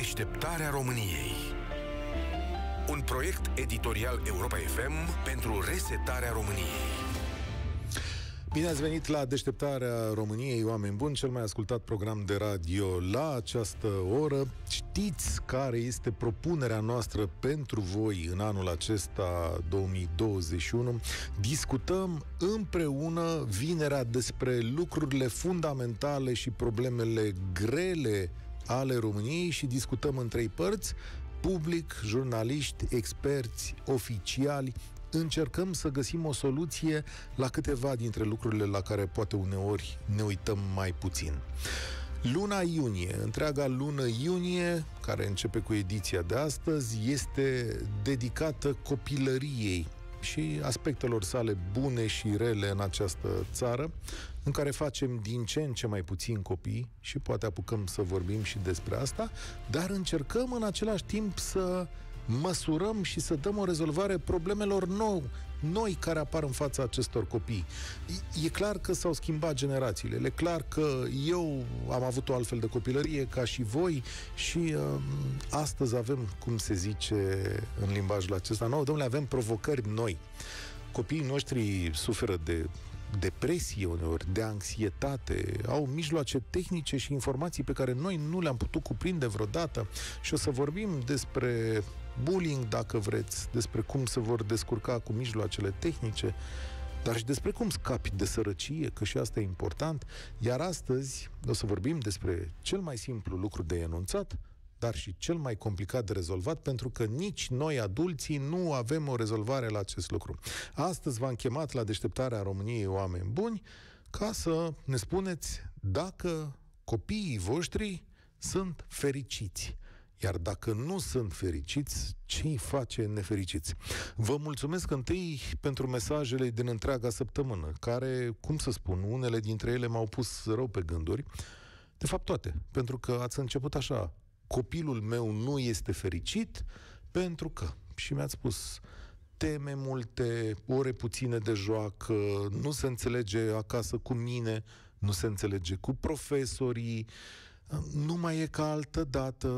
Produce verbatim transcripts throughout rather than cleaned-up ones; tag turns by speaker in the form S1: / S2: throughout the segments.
S1: Deșteptarea României. Un proiect editorial Europa F M pentru resetarea României.
S2: Bine ați venit la Deșteptarea României, oameni buni, cel mai ascultat program de radio la această oră. Știți care este propunerea noastră pentru voi în anul acesta două mii douăzeci și unu? Discutăm împreună vinerea despre lucrurile fundamentale și problemele grele ale României și discutăm în trei părți: public, jurnaliști, experți, oficiali. Încercăm să găsim o soluție la câteva dintre lucrurile la care poate uneori ne uităm mai puțin. Luna iunie, întreaga lună iunie, care începe cu ediția de astăzi, este dedicată copilăriei și aspectelor sale bune și rele în această țară, în care facem din ce în ce mai puțin copii și poate apucăm să vorbim și despre asta, dar încercăm în același timp să măsurăm și să dăm o rezolvare problemelor nou, noi care apar în fața acestor copii. E clar că s-au schimbat generațiile, e clar că eu am avut o altfel de copilărie ca și voi și uh, astăzi avem, cum se zice în limbajul acesta nou, domnule, avem provocări noi. Copiii noștri suferă de depresie uneori, de anxietate, au mijloace tehnice și informații pe care noi nu le-am putut cuprinde vreodată și o să vorbim despre bullying, dacă vreți, despre cum se vor descurca cu mijloacele tehnice, dar și despre cum scapi de sărăcie, că și asta e important. Iar astăzi o să vorbim despre cel mai simplu lucru de enunțat, dar și cel mai complicat de rezolvat, pentru că nici noi, adulții, nu avem o rezolvare la acest lucru. Astăzi v-am chemat la Deșteptarea României, oameni buni, ca să ne spuneți dacă copiii voștri sunt fericiți. Iar dacă nu sunt fericiți, ce îi face nefericiți? Vă mulțumesc întâi pentru mesajele din întreaga săptămână, care, cum să spun, unele dintre ele m-au pus rău pe gânduri. De fapt toate, pentru că ați început așa: copilul meu nu este fericit pentru că, și mi-ați spus, teme multe, ore puține de joacă, nu se înțelege acasă cu mine, nu se înțelege cu profesorii, nu mai e ca altă dată,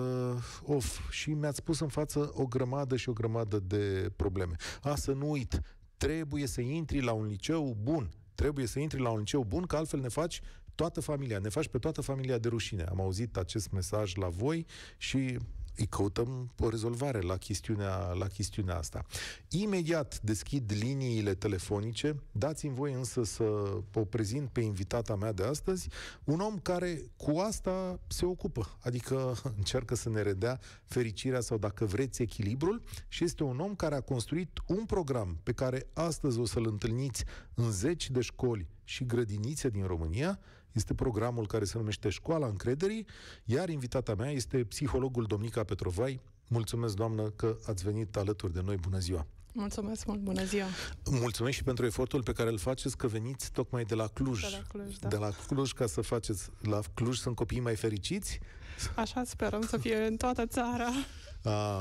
S2: of, și mi-ați pus în față o grămadă și o grămadă de probleme. A, să nu uit, trebuie să intri la un liceu bun, trebuie să intri la un liceu bun, că altfel ne faci toată familia, ne faci pe toată familia de rușine. Am auzit acest mesaj la voi și îi căutăm o rezolvare la chestiunea, la chestiunea asta. Imediat deschid liniile telefonice, dați-mi voi însă să o prezint pe invitata mea de astăzi, un om care cu asta se ocupă, adică încearcă să ne redea fericirea sau, dacă vreți, echilibrul, și este un om care a construit un program pe care astăzi o să-l întâlniți în zeci de școli și grădinițe din România. Este programul care se numește Școala Încrederii, iar invitata mea este psihologul Domnica Petrovai. Mulțumesc, doamnă, că ați venit alături de noi. Bună ziua!
S3: Mulțumesc mult, bună ziua!
S2: Mulțumesc și pentru efortul pe care îl faceți, că veniți tocmai de la Cluj.
S3: De la Cluj, da.
S2: De la Cluj, ca să faceți... La Cluj sunt copiii mai fericiți?
S3: Așa sperăm să fie în toată țara.
S2: A,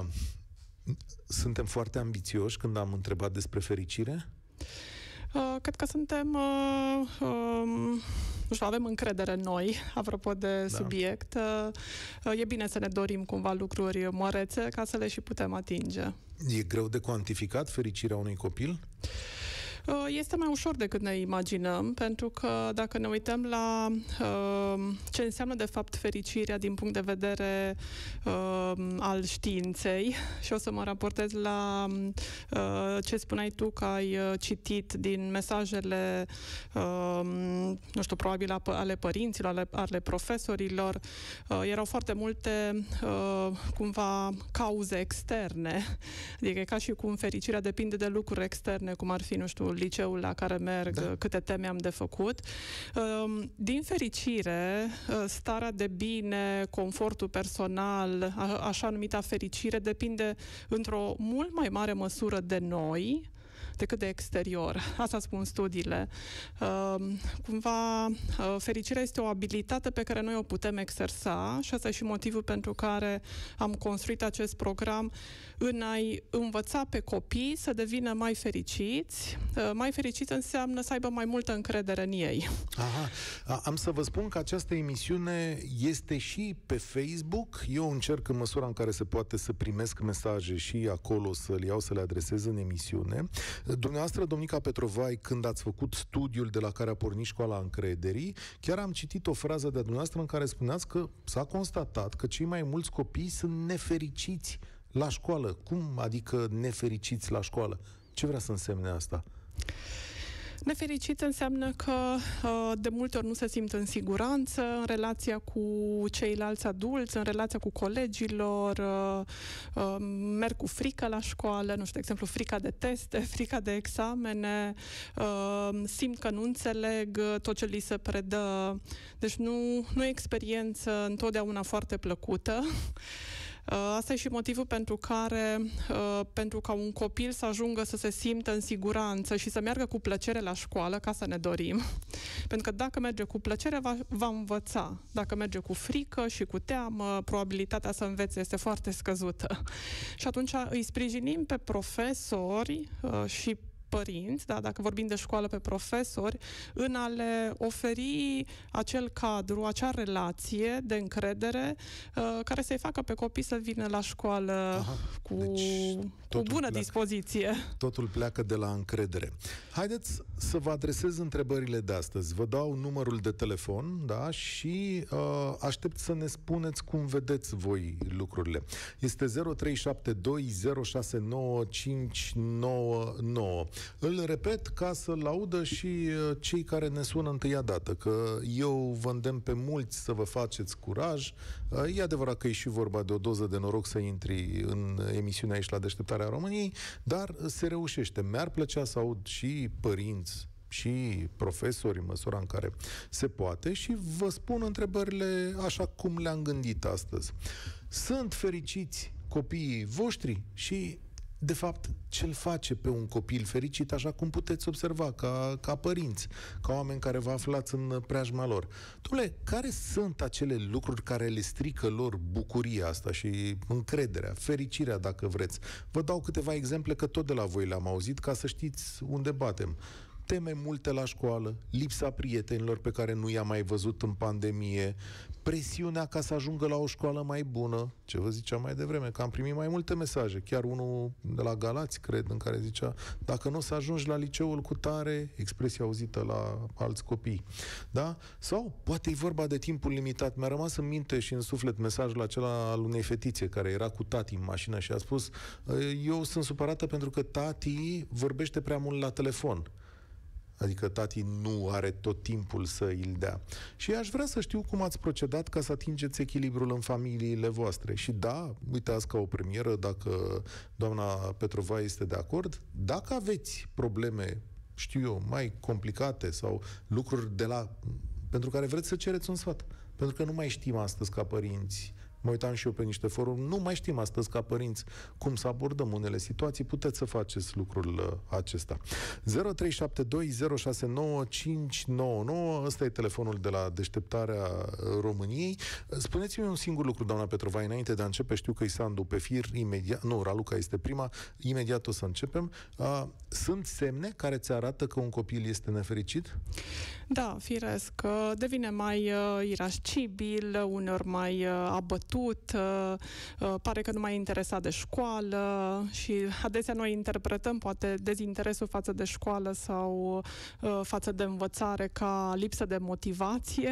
S2: suntem foarte ambițioși când am întrebat despre fericire?
S3: Uh, cred că suntem, uh, uh, nu știu, avem încredere în noi, apropo de da. subiect. Uh, e bine să ne dorim cumva lucruri mărețe ca să le și putem atinge.
S2: E greu de cuantificat fericirea unui copil?
S3: Uh, este mai ușor decât ne imaginăm, pentru că dacă ne uităm la uh, ce înseamnă de fapt fericirea din punct de vedere uh, al științei, și o să mă raportez la uh, ce spuneai tu că ai uh, citit din mesajele uh, nu știu, probabil ale părinților, ale, ale profesorilor, uh, erau foarte multe uh, cumva cauze externe, adică e ca și cum fericirea depinde de lucruri externe, cum ar fi, nu știu, liceul la care merg, da. câte teme am de făcut. Din fericire, starea de bine, confortul personal, așa numita fericire, depinde într-o mult mai mare măsură de noi decât de exterior. Asta spun studiile. Uh, cumva, uh, fericirea este o abilitate pe care noi o putem exersa și asta e și motivul pentru care am construit acest program în a-i învăța pe copii să devină mai fericiți. Uh, mai fericiți înseamnă să aibă mai multă încredere în ei.
S2: Aha. Am să vă spun că această emisiune este și pe Facebook. Eu încerc în măsura în care se poate să primesc mesaje și acolo să le iau, să le adresez în emisiune. Dumneavoastră, domnica Petrovai, când ați făcut studiul de la care a pornit Școala Încrederii, chiar am citit o frază de dumneavoastră în care spuneați că s-a constatat că cei mai mulți copii sunt nefericiți la școală. Cum adică nefericiți la școală? Ce vrea să însemne asta?
S3: Nefericit înseamnă că de multe ori nu se simt în siguranță în relația cu ceilalți adulți, în relația cu colegilor, merg cu frică la școală, nu știu, de exemplu, frica de teste, frica de examene, simt că nu înțeleg tot ce li se predă. Deci nu, nu e experiență întotdeauna foarte plăcută. Asta e și motivul pentru care, pentru ca un copil să ajungă să se simtă în siguranță și să meargă cu plăcere la școală, ca să ne dorim. Pentru că dacă merge cu plăcere, va, va învăța. Dacă merge cu frică și cu teamă, probabilitatea să învețe este foarte scăzută. Și atunci îi sprijinim pe profesori și părinți, da, dacă vorbim de școală, pe profesori, în a le oferi acel cadru, acea relație de încredere uh, care să-i facă pe copii să vină la școală Aha, cu, deci, cu bună pleacă, dispoziție.
S2: Totul pleacă de la încredere. Haideți să vă adresez întrebările de astăzi. Vă dau numărul de telefon, da, și uh, aștept să ne spuneți cum vedeți voi lucrurile. Este zero trei șapte doi zero șase nouă cinci nouă nouă. Îl repet ca să-l audă și cei care ne sună întâia dată, că eu vă îndemn pe mulți să vă faceți curaj. E adevărat că e și vorba de o doză de noroc să intri în emisiunea aici la Deșteptarea României, dar se reușește. Mi-ar plăcea să aud și părinți și profesori în măsura în care se poate și vă spun întrebările așa cum le-am gândit astăzi. Sunt fericiți copiii voștri? Și de fapt, ce-l face pe un copil fericit, așa cum puteți observa, ca, ca părinți, ca oameni care vă aflați în preajma lor? Dom'le, care sunt acele lucruri care le strică lor bucuria asta și încrederea, fericirea, dacă vreți? Vă dau câteva exemple, că tot de la voi le-am auzit, ca să știți unde batem. Teme multe la școală, lipsa prietenilor pe care nu i-a mai văzut în pandemie, presiunea ca să ajungă la o școală mai bună, ce vă ziceam mai devreme, că am primit mai multe mesaje, chiar unul de la Galați, cred, în care zicea, dacă nu o să ajungi la liceul cu tare, expresia auzită la alți copii, da? Sau poate e vorba de timpul limitat. Mi-a rămas în minte și în suflet mesajul acela al unei fetițe care era cu tati în mașină și a spus, eu sunt supărată pentru că tati vorbește prea mult la telefon. Adică tati nu are tot timpul să îl dea. Și aș vrea să știu cum ați procedat ca să atingeți echilibrul în familiile voastre. Și da, uitați, ca o premieră, dacă doamna Petrova este de acord, dacă aveți probleme, știu eu, mai complicate sau lucruri de la, pentru care vreți să cereți un sfat. Pentru că nu mai știm astăzi ca părinți, mă uitam și eu pe niște foruri, nu mai știm astăzi ca părinți cum să abordăm unele situații, puteți să faceți lucrul acesta. zero trei șapte doi zero șase nouă cinci nouă nouă, ăsta e telefonul de la Deșteptarea României. Spuneți-mi un singur lucru, doamna Petrovai, înainte de a începe, știu că e Sandu pe fir, imediat, nu, Raluca este prima, imediat o să începem. Uh, sunt semne care ți arată că un copil este nefericit?
S3: Da, firesc, devine mai uh, irascibil, uneori mai uh, abătut, uh, uh, pare că nu mai e interesat de școală și adesea noi interpretăm poate dezinteresul față de școală sau uh, față de învățare ca lipsă de motivație,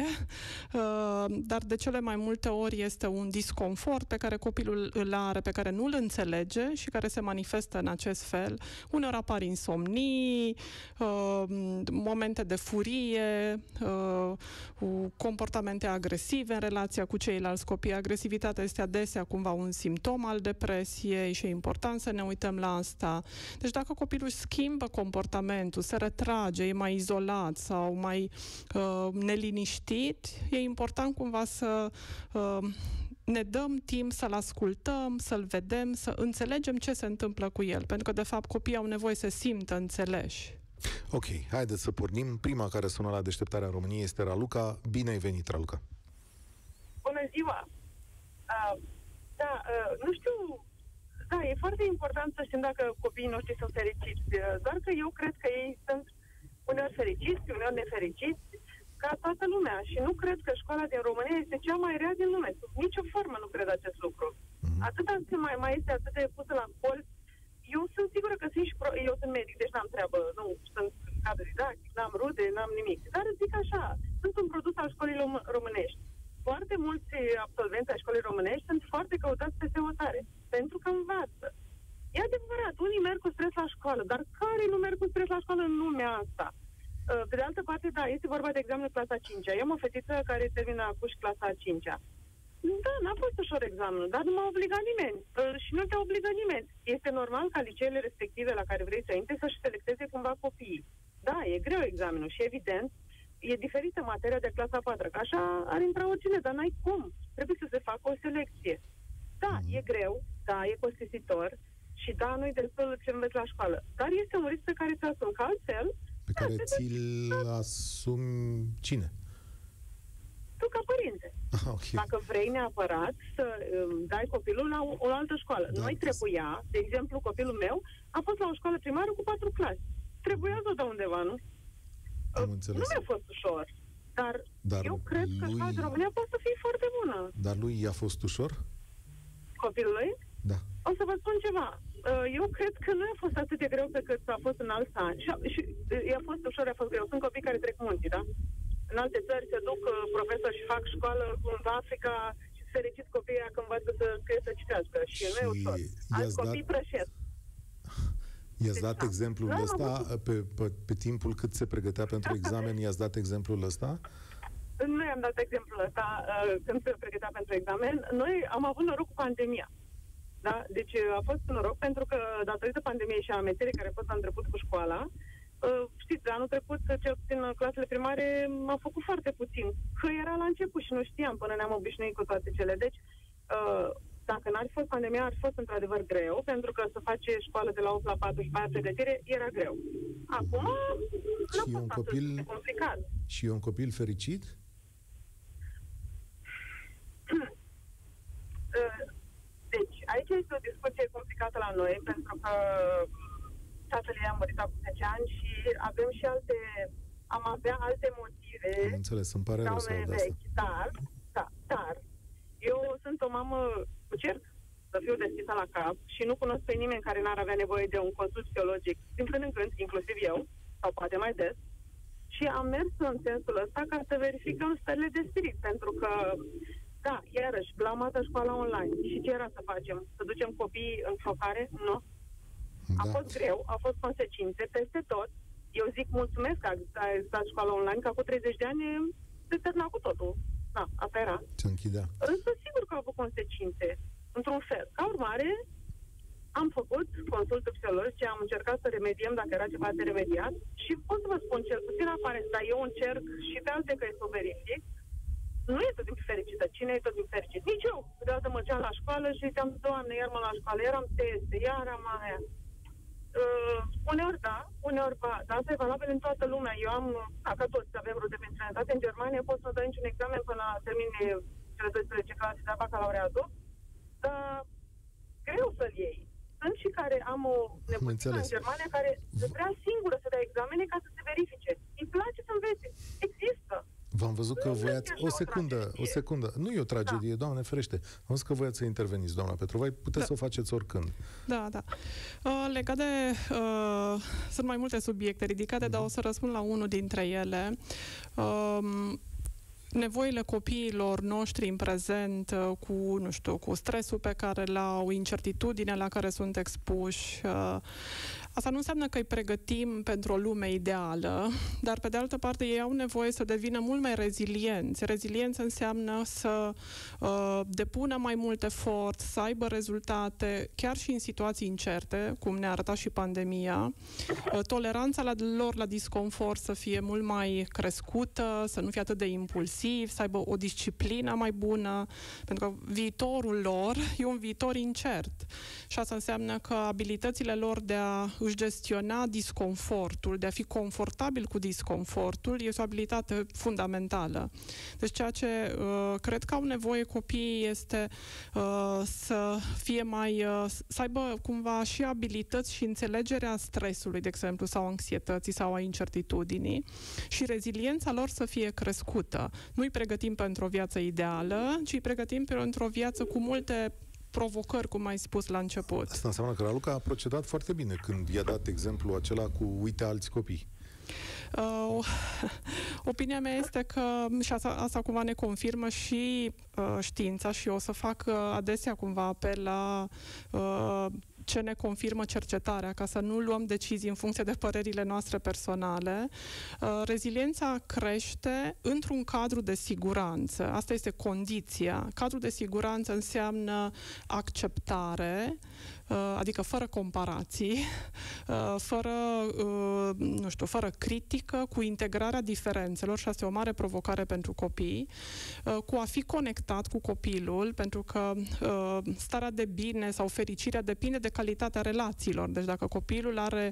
S3: uh, dar de cele mai multe ori este un disconfort pe care copilul îl are, pe care nu îl înțelege și care se manifestă în acest fel. Uneori apar insomnii, uh, momente de furie, Uh, comportamente agresive în relația cu ceilalți copii. Agresivitatea este adesea cumva un simptom al depresiei și e important să ne uităm la asta. Deci dacă copilul își schimbă comportamentul, se retrage, e mai izolat sau mai uh, neliniștit, e important cumva să uh, ne dăm timp să-l ascultăm, să-l vedem, să înțelegem ce se întâmplă cu el. Pentru că, de fapt, copiii au nevoie să simtă înțeleși.
S2: Ok, haideți să pornim. Prima care sună la Deșteptarea României este Raluca. Bine ai venit, Raluca.
S4: Bună ziua! Uh, da, uh, nu știu... Da, e foarte important să știm dacă copiii noștri sunt fericiți. Uh, doar că eu cred că ei sunt uneori fericiți, uneori nefericiți, ca toată lumea. Și nu cred că școala din România este cea mai rea din lume. Sub nicio formă nu cred acest lucru. Mm-hmm. Atâta mai, mai este atât de pusă la colț. Eu sunt sigură că sunt și pro... Eu sunt medic, deci n-am treabă. Nu sunt cadru didactic, n-am rude, n-am nimic. Dar zic așa, sunt un produs al școlii românești. Foarte mulți absolvenți ai școlii românești sunt foarte căutați pe seotare, pentru că învață. E adevărat, unii merg cu stres la școală, dar care nu merg cu stres la școală în lumea asta? Pe de altă parte, da, este vorba de examenul clasa a cincea. Eu am o fetiță care termină acum și clasa a cincea. Da, n-a fost ușor examenul, dar nu m-a obligat nimeni. Și nu te obligă nimeni. Este normal ca liceele respective la care vrei să intri să-și selecteze cumva copiii. Da, e greu examenul și evident, e diferită materia de clasa a patra, că așa ar intra oricine, dar n-ai cum. Trebuie să se facă o selecție. Da, e greu, da, e costisitor și da, nu-i destul ce înveți la școală. Dar este un risc pe care ți-l asumi, că altfel...
S2: Pe care da, ți-l asumi cine?
S4: Tu ca părinte.
S2: Ah, okay.
S4: Dacă vrei neapărat să um, dai copilul la o, o altă școală. Da, Noi trebuia, de exemplu, copilul meu a fost la o școală primară cu patru clase. Trebuia să o dau undeva, nu?
S2: Am înțeles.
S4: Nu mi-a fost ușor, dar, dar eu cred
S2: lui...
S4: că școala de România poate să fie foarte bună.
S2: Dar lui i-a fost ușor?
S4: Copilului?
S2: Da.
S4: O să vă spun ceva. Eu cred că nu a fost atât de greu pe cât a fost în alți ani. Și, și i-a fost ușor, a fost greu. Sunt copii care trec munții, da? În alte țări se duc profesori și fac școală în Africa și fericiți copiii când învață să scrie, să citească. Și, și nu e ușor. Alți copii dat... prășesc.
S2: I-ați dat
S4: da.
S2: exemplul
S4: da,
S2: ăsta pe, pe, pe timpul cât se pregătea pentru examen? I-ați dat exemplul ăsta?
S4: Nu i-am dat exemplul ăsta uh, când se pregătea pentru examen. Noi am avut noroc cu pandemia. Da? Deci a fost noroc pentru că datorită pandemiei și a meserii care a fost la început cu școala, uh, știți, anul trecut, cel puțin în clasele primare, m-a făcut foarte puțin. Că era la început și nu știam până ne-am obișnuit cu toate cele. Deci, uh, dacă n-ar fi fost pandemia, ar fi fost într-adevăr greu, pentru că să faci școală de la opt la patru și pe aia pregătire era greu. Acum, n-a fost un copil complicat.
S2: Și e un copil fericit?
S4: Deci, aici este o discuție complicată la noi, pentru că tatăl ei a murit acum zece ani și avem și alte, am avea alte motive.
S2: Am înțeles, îmi pare rău să aud asta.
S4: Dar, da, dar, eu sunt o mamă, încerc să fiu deschisă la cap și nu cunosc pe nimeni care n-ar avea nevoie de un consult psihologic, din când în când, inclusiv eu, sau poate mai des, și am mers în sensul ăsta ca să verificăm stările de spirit, pentru că da, iarăși, blamată școala online. Și ce era să facem? Să ducem copiii în flocare? Nu. Da. A fost greu, au fost consecințe peste tot. Eu zic mulțumesc că a existat școala online, că acum treizeci de ani se termina cu totul. Da, asta era.
S2: Se închidea.
S4: Însă sigur că au avut consecințe, într-un fel. Ca urmare, am făcut consultul psihologice, am încercat să remediem dacă era ceva de remediat și pot să vă spun cel puțin aparent, dar eu încerc și pe alte căi să o verific. Nu e tot timpul fericită. Cine e tot timpul fericit? Nici eu. Câteodată mergeam la școală și ziceam, Doamne, iar mă la școală, eram teste, iar am aia. Uh, uneori da, uneori ba. Dar asta e valabil în toată lumea. Eu am, dacă toți avem rude pe străinătate, în Germania poți să dai niciun examen până la termine cele doisprezece clase de bacalaureatul. Dar greu să-l iei. Sunt și care am o nepoțică în Germania care vrea singură să dea examene ca să se verifice. Îi place să învețe. Există.
S2: V-am văzut că voiați... O secundă, o secundă. Nu e o tragedie, da. Doamne ferește. Am văzut că voiați să interveniți, doamna Petrovai. Puteți da. să o faceți oricând.
S3: Da, da. Uh, legat de... Uh, sunt mai multe subiecte ridicate, mm-hmm. dar o să răspund la unul dintre ele. Uh, nevoile copiilor noștri în prezent, cu, nu știu, cu stresul pe care l-au, incertitudinea la care sunt expuși, Asta nu înseamnă că îi pregătim pentru o lume ideală, dar pe de altă parte ei au nevoie să devină mult mai rezilienți. Reziliență înseamnă să uh, depună mai mult efort, să aibă rezultate, chiar și în situații incerte, cum ne-a arătat și pandemia. Uh, toleranța la lor la disconfort să fie mult mai crescută, să nu fie atât de impulsiv, să aibă o disciplină mai bună, pentru că viitorul lor e un viitor incert. Și asta înseamnă că abilitățile lor de a își gestiona disconfortul, de a fi confortabil cu disconfortul, este o abilitate fundamentală. Deci ceea ce uh, cred că au nevoie copiii este uh, să fie mai, uh, să aibă cumva și abilități și înțelegerea stresului, de exemplu, sau anxietății sau a incertitudinii și reziliența lor să fie crescută. Nu îi pregătim pentru o viață ideală, ci îi pregătim pentru o viață cu multe provocări, cum ai spus la început.
S2: Asta înseamnă că Raluca a procedat foarte bine când i-a dat exemplu acela cu uite alți copii.
S3: Uh, opinia mea este că, și asta, asta cumva ne confirmă și uh, știința, și o să fac uh, adesea cumva apel la uh, ce ne confirmă cercetarea, ca să nu luăm decizii în funcție de părerile noastre personale. Uh, reziliența crește într-un cadru de siguranță. Asta este condiția. Cadrul de siguranță înseamnă acceptare, adică fără comparații, fără, nu știu, fără critică, cu integrarea diferențelor, și asta e o mare provocare pentru copii, cu a fi conectat cu copilul, pentru că starea de bine sau fericirea depinde de calitatea relațiilor. Deci dacă copilul are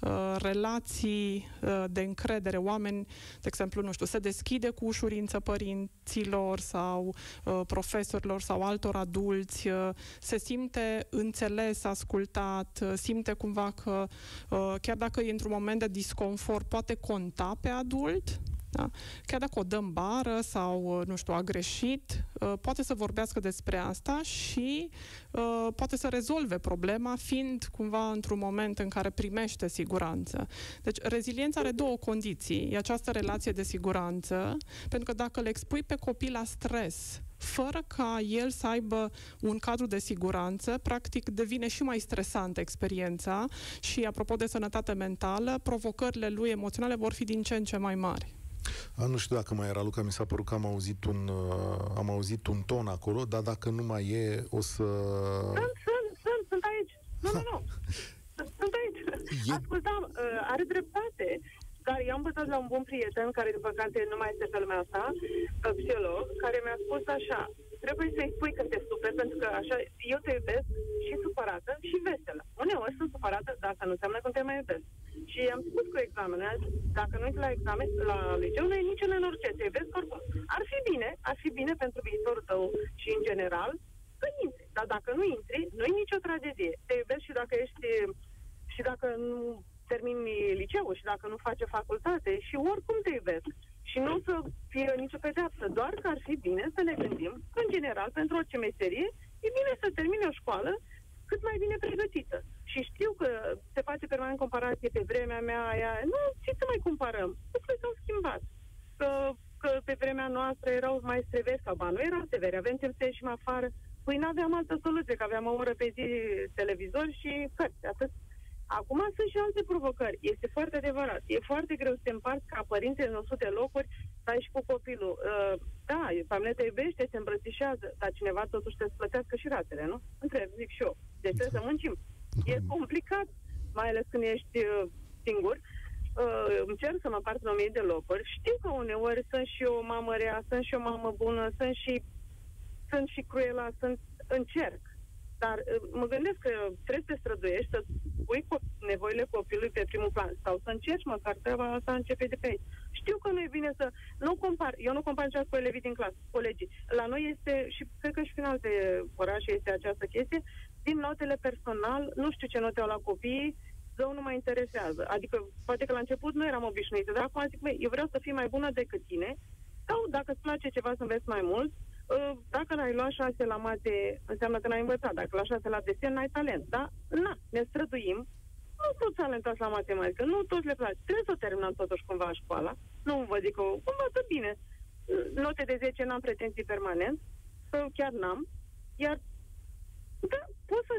S3: relații de încredere, oameni, de exemplu, nu știu, se deschide cu ușurință părinților sau profesorilor sau altor adulți, se simte înțeles, ascultat, simte cumva că chiar dacă e într-un moment de disconfort, poate conta pe adult, da? Chiar dacă o dăm bară sau, nu știu, a greșit, poate să vorbească despre asta și poate să rezolve problema, fiind cumva într-un moment în care primește siguranță. Deci reziliența are două condiții. E această relație de siguranță, pentru că dacă le expui pe copil la stres, fără ca el să aibă un cadru de siguranță, practic devine și mai stresantă experiența și, apropo de sănătate mentală, provocările lui emoționale vor fi din ce în ce mai mari.
S2: A, nu știu dacă mai era, Luca, mi s-a părut că am auzit un, uh, am auzit un ton acolo, dar dacă nu mai e, o să...
S4: Sunt, sunt, sunt, sunt aici. Nu, nu, nu. Sunt aici. E... Ascultam, uh, are dreptate, dar eu am văzut la un bun prieten, care, din păcate, nu mai este pe lumea asta, psiholog, care mi-a spus așa: trebuie să-i spui că te superi, pentru că așa, eu te iubesc și supărată și veselă. Uneori sunt supărată, dar asta nu înseamnă că te mai iubesc. Și am spus cu examenul, dacă nu intri la examen, la liceu, nu e nici în orice, te iubesc oricum. Ar fi bine, ar fi bine pentru viitorul tău și în general să intri. Dar dacă nu intri, nu e nicio tragedie. Te iubesc și dacă ești, și dacă nu termini liceul și dacă nu faci facultate, și oricum te iubesc. Și nu o să fie nicio pedeapsă, doar că ar fi bine să ne gândim că, în general, pentru orice meserie, e bine să termine o școală cât mai bine pregătită. Și știu că se face permanent comparație pe vremea mea, aia. Nu, ce să mai comparăm? Lucrurile s-au schimbat. Că, că pe vremea noastră erau mai severi, sau ba, nu erau severi, avem timp să ieșim afară. Păi n-aveam altă soluție, că aveam o oră pe zi televizor și cărți, atât. Acum sunt și alte provocări. Este foarte adevărat. E foarte greu să te împarți ca părinte în o sută locuri, să ai și cu copilul. Uh, da, familia te iubește, te îmbrățișează, dar cineva totuși trebuie să plătească și ratele, nu? Întreb, zic și eu. Deci trebuie să muncim. E complicat, mai ales când ești uh, singur. Uh, încerc să mă împart în o mie de locuri. Știu că uneori sunt și o mamă rea, sunt și o mamă bună, sunt și, sunt și cruela, sunt, încerc. Dar mă gândesc că trebuie să te străduiești, să pui nevoile copilului pe primul plan sau să încerci măcar treaba asta, începe de pe aici. Știu că nu e bine să... Nu compar, eu nu compar niciodată cu elevii din clasă, colegii. La noi este, și cred că și prin alte orașe este această chestie, din notele personal, nu știu ce note au la copiii, zău nu mă interesează. Adică, poate că la început nu eram obișnuită, dar acum zic, băi, eu vreau să fiu mai bună decât tine, sau dacă îți place ceva să înveți mai mult, dacă n-ai luat șase la mate, înseamnă că n-ai învățat. Dacă la șase la desen, n-ai talent. Da? Na, ne străduim. Nu toți talentați la matematică, nu toți le place. Trebuie să terminăm totuși cumva școala. Nu vă zic că învăță bine. Note de zece n-am pretenții permanent, sau chiar n-am. Iar, da, poți să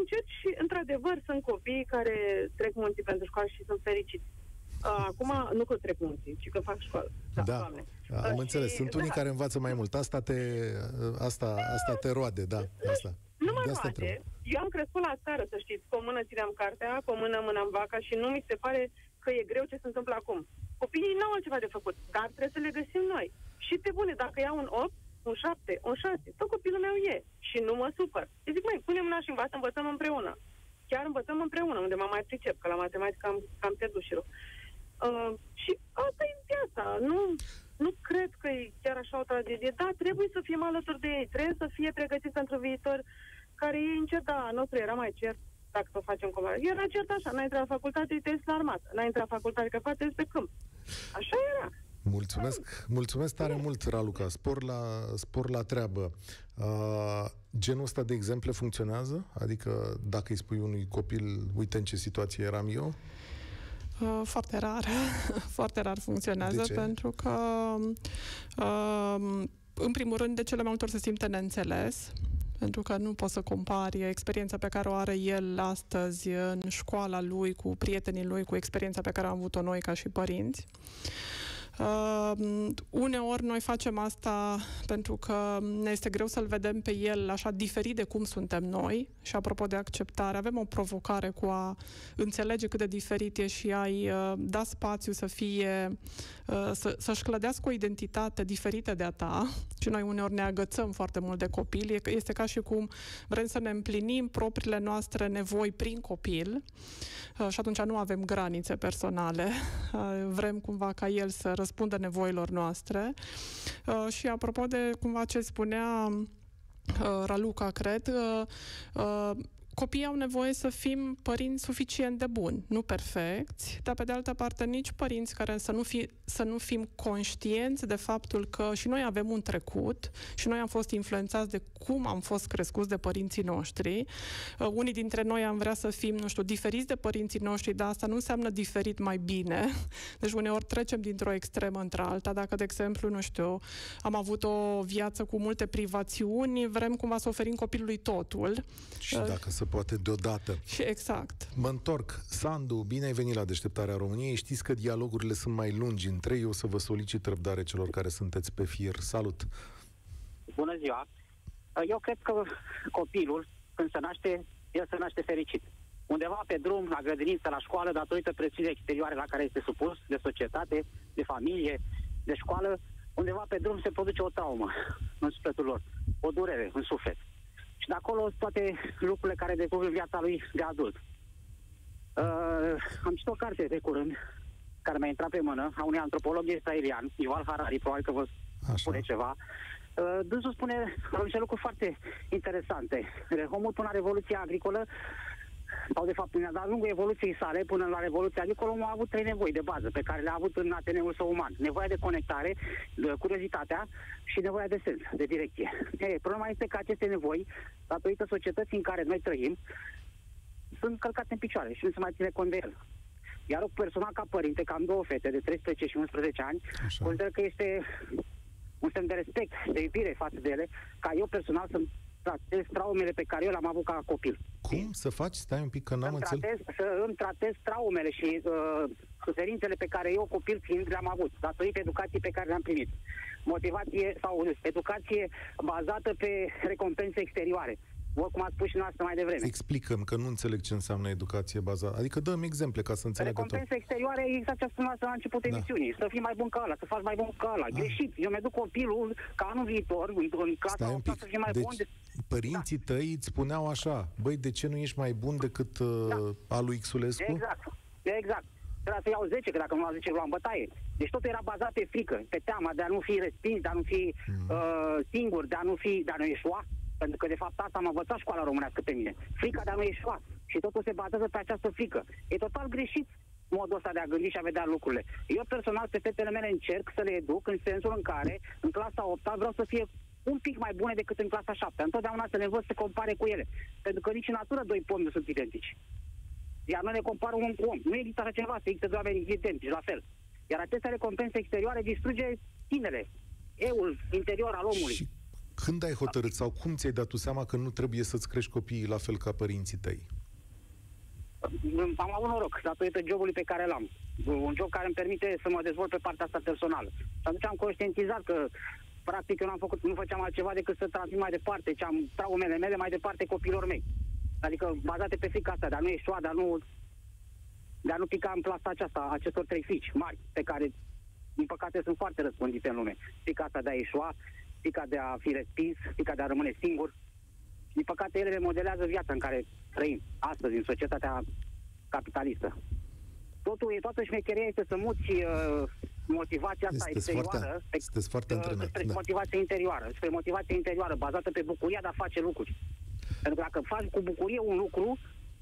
S4: încerci și, într-adevăr, sunt copii care trec munții pentru școală și sunt fericiți. Acum, nu că trec munții, ci că fac școală. Da,
S2: da. Am și, înțeles. Sunt unii da. care învață mai mult. Asta te, asta, asta te roade, da. Asta.
S4: Nu mă roade. Eu am crescut la țară, să știți. Cu o mână țineam cartea, cu o mână mânam vaca și nu mi se pare că e greu ce se întâmplă acum. Copiii n-au altceva de făcut, dar trebuie să le găsim noi. Și te bune, dacă iau un opt, un șapte, un șase, tot copilul meu e. Și nu mă supăr. Eu zic, măi, pune mâna și învață, învățăm împreună. Chiar învățăm împreună, unde mă mai pricep, că la matematică am, am pierdut și rău. Uh, și asta e viața. Nu, nu cred că e chiar așa o tragedie. Da, trebuie să fim alături de ei, trebuie să fie pregătiți pentru viitor, care e încet, da, nostru era mai cert, dacă să o facem cum era. Era cert așa, n-ai intrat la facultate, te la armată, n-ai intrat la facultate, că poate pe câmp. Așa era.
S2: Mulțumesc, mulțumesc tare mult, Raluca. Spor la, spor la treabă. Uh, genul ăsta de exemple funcționează? Adică dacă îi spui unui copil, uite în ce situație eram eu?
S3: Uh, foarte rar. Foarte rar funcționează, pentru că uh, în primul rând, de cele mai multe ori se simte neînțeles, pentru că nu poți să compari experiența pe care o are el astăzi în școala lui, cu prietenii lui, cu experiența pe care am avut-o noi ca și părinți. Uh, uneori noi facem asta pentru că ne este greu să-l vedem pe el așa diferit de cum suntem noi și apropo de acceptare, avem o provocare cu a înțelege cât de diferit e și a-i uh, da spațiu să fie, uh, să, să-și clădească o identitate diferită de a ta și noi uneori ne agățăm foarte mult de copil. Este ca și cum vrem să ne împlinim propriile noastre nevoi prin copil uh, și atunci nu avem granițe personale. Uh, vrem cumva ca el să răspundă nevoilor noastre. Uh, și apropo de cumva ce spunea uh, Raluca, cred, uh, uh, copiii au nevoie să fim părinți suficient de buni, nu perfecți, dar pe de altă parte nici părinți care să nu, fi, să nu fim conștienți de faptul că și noi avem un trecut și noi am fost influențați de cum am fost crescuți de părinții noștri. Uh, unii dintre noi am vrea să fim, nu știu, diferiți de părinții noștri, dar asta nu înseamnă diferit mai bine. Deci uneori trecem dintr-o extremă într-alta. Dacă, de exemplu, nu știu, am avut o viață cu multe privațiuni, vrem cumva să oferim copilului totul.
S2: Și dacă se poate deodată.
S3: Și exact.
S2: Mă întorc. Sandu, bine ai venit la Deșteptarea României. Știți că dialogurile sunt mai lungi între ei. O să vă solicit răbdare celor care sunteți pe fir. Salut!
S5: Bună ziua! Eu cred că copilul, când se naște, el se naște fericit. Undeva pe drum, la grădiniță, la școală, datorită presiunii exterioare la care este supus, de societate, de familie, de școală, undeva pe drum se produce o traumă în sufletul lor, o durere în suflet. Și de acolo toate lucrurile care decurg în viața lui de adult. Uh, am citit o carte de curând, care mi-a intrat pe mână, a unui antropolog israelian, Yuval Harari, probabil că vă Așa. spune ceva. Uh, dânsul spune niște lucruri foarte interesante. Omul până la Revoluția Agricolă, sau de fapt până la lungul evoluției sale, până la Revoluția Agricolă, omul a avut trei nevoi de bază, pe care le-a avut în A D N-ul său uman. Nevoia de conectare, de curiozitatea și nevoia de sens, de direcție. E, problema este că aceste nevoi, datorită societății în care noi trăim, sunt călcate în picioare și nu se mai ține cont de el. Iar eu personal, ca părinte, că am două fete de treisprezece și unsprezece ani, Așa. consider că este un semn de respect, de iubire față de ele, ca eu personal să tratez traumele pe care eu le-am avut ca copil.
S2: Cum să faci? Stai un pic, că n-am înțeles.
S5: Să îmi tratez traumele și uh, suferințele pe care eu, copil fiind, le-am avut, datorită educației pe care le-am primit. Motivație sau educație bazată pe recompense exterioare. Vă, cum ați spus și noastră mai devreme.
S2: Explicăm, că nu înțeleg ce înseamnă educație bazată. Adică dăm exemple ca să înțelegă tot.
S5: Recompense exterioare, exact ce a spus noastră la început da. emisiunii. Să fii mai bun ca ăla, să faci mai bun ca ăla. Ah. Greșit. Eu mi-aduc copilul ca anul viitor, în, în clasa opta, să fii mai
S2: deci,
S5: bun. De...
S2: părinții da. tăi îți spuneau așa, băi, de ce nu ești mai bun decât uh, da. alu Xulescu?
S5: Exact. Exact. Trebuia să iau zece, că dacă nu la zece luam bătaie. Deci totul era bazat pe frică, pe teama de a nu fi respins, de a nu fi mm. uh, singur, de a nu fi, de a nu ieșua. Pentru că, de fapt, asta am învățat școala românească pe mine. Frica de a nu ieșua. Și totul se bazează pe această frică. E total greșit modul ăsta de a gândi și a vedea lucrurile. Eu, personal, pe fetele mele încerc să le educ în sensul în care, în clasa a opta, vreau să fie un pic mai bune decât în clasa a șaptea. Întotdeauna să le învăț să compare cu ele. Pentru că nici în natură doi pomi nu sunt identici. Iar noi ne comparăm om cu om. Nu există așa ceva, să există doi oameni identici, la fel. Iar aceste recompense exterioare distruge tinele, eul interior al omului.
S2: Și Când ai hotărât sau cum ți-ai dat tu seama că nu trebuie să-ți crești copiii la fel ca părinții tăi?
S5: Am avut noroc, datorită jobului pe care l-am. Un job care îmi permite să mă dezvolt pe partea asta personală. Și atunci am conștientizat că, practic, eu n-am făcut, nu făceam altceva decât să transmit mai departe, ce am traumele mele mai departe copilor mei. Adică bazate pe frica asta, dar nu eșua, dar nu, dar nu pica în plasa aceasta, acestor trei frici mari, pe care, din păcate, sunt foarte răspândite în lume. Frica asta de a eșua, frica de a fi respins, frica de a rămâne singur. Din păcate, ele remodelează viața în care trăim astăzi, în societatea capitalistă. Totul e, toată șmecheria este să muți uh, motivația asta
S2: Sunteți
S5: exterioară,
S2: foarte,
S5: pe,
S2: sunteți foarte
S5: uh,
S2: antrenat,
S5: spre
S2: da.
S5: motivația interioară, spre motivația interioară, bazată pe bucuria de a face lucruri. Pentru că dacă faci cu bucurie un lucru,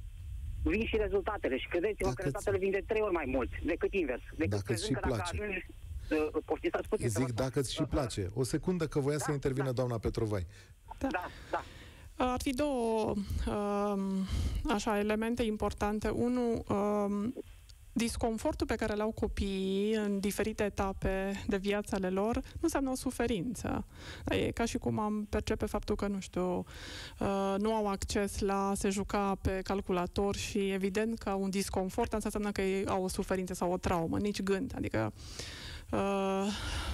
S5: vin și rezultatele. Și credeți-mă că rezultatele vin de trei ori mai mult decât invers. Decât
S2: Dacă îți și
S5: că dacă
S2: place.
S5: ajungi, uh, poftiți, scuze,
S2: Zic, dacă îți și place. O secundă că voia
S5: Da,
S2: să intervină
S5: da.
S2: doamna Petrovai.
S5: Da, da. da.
S3: Ar fi două um, așa, elemente importante. Unu, um, disconfortul pe care l-au copiii în diferite etape de viața ale lor nu înseamnă o suferință. E ca și cum am percepe faptul că, nu știu, uh, nu au acces la a se juca pe calculator și evident că un disconfort asta înseamnă că ei au o suferință sau o traumă, nici gând. Adică uh,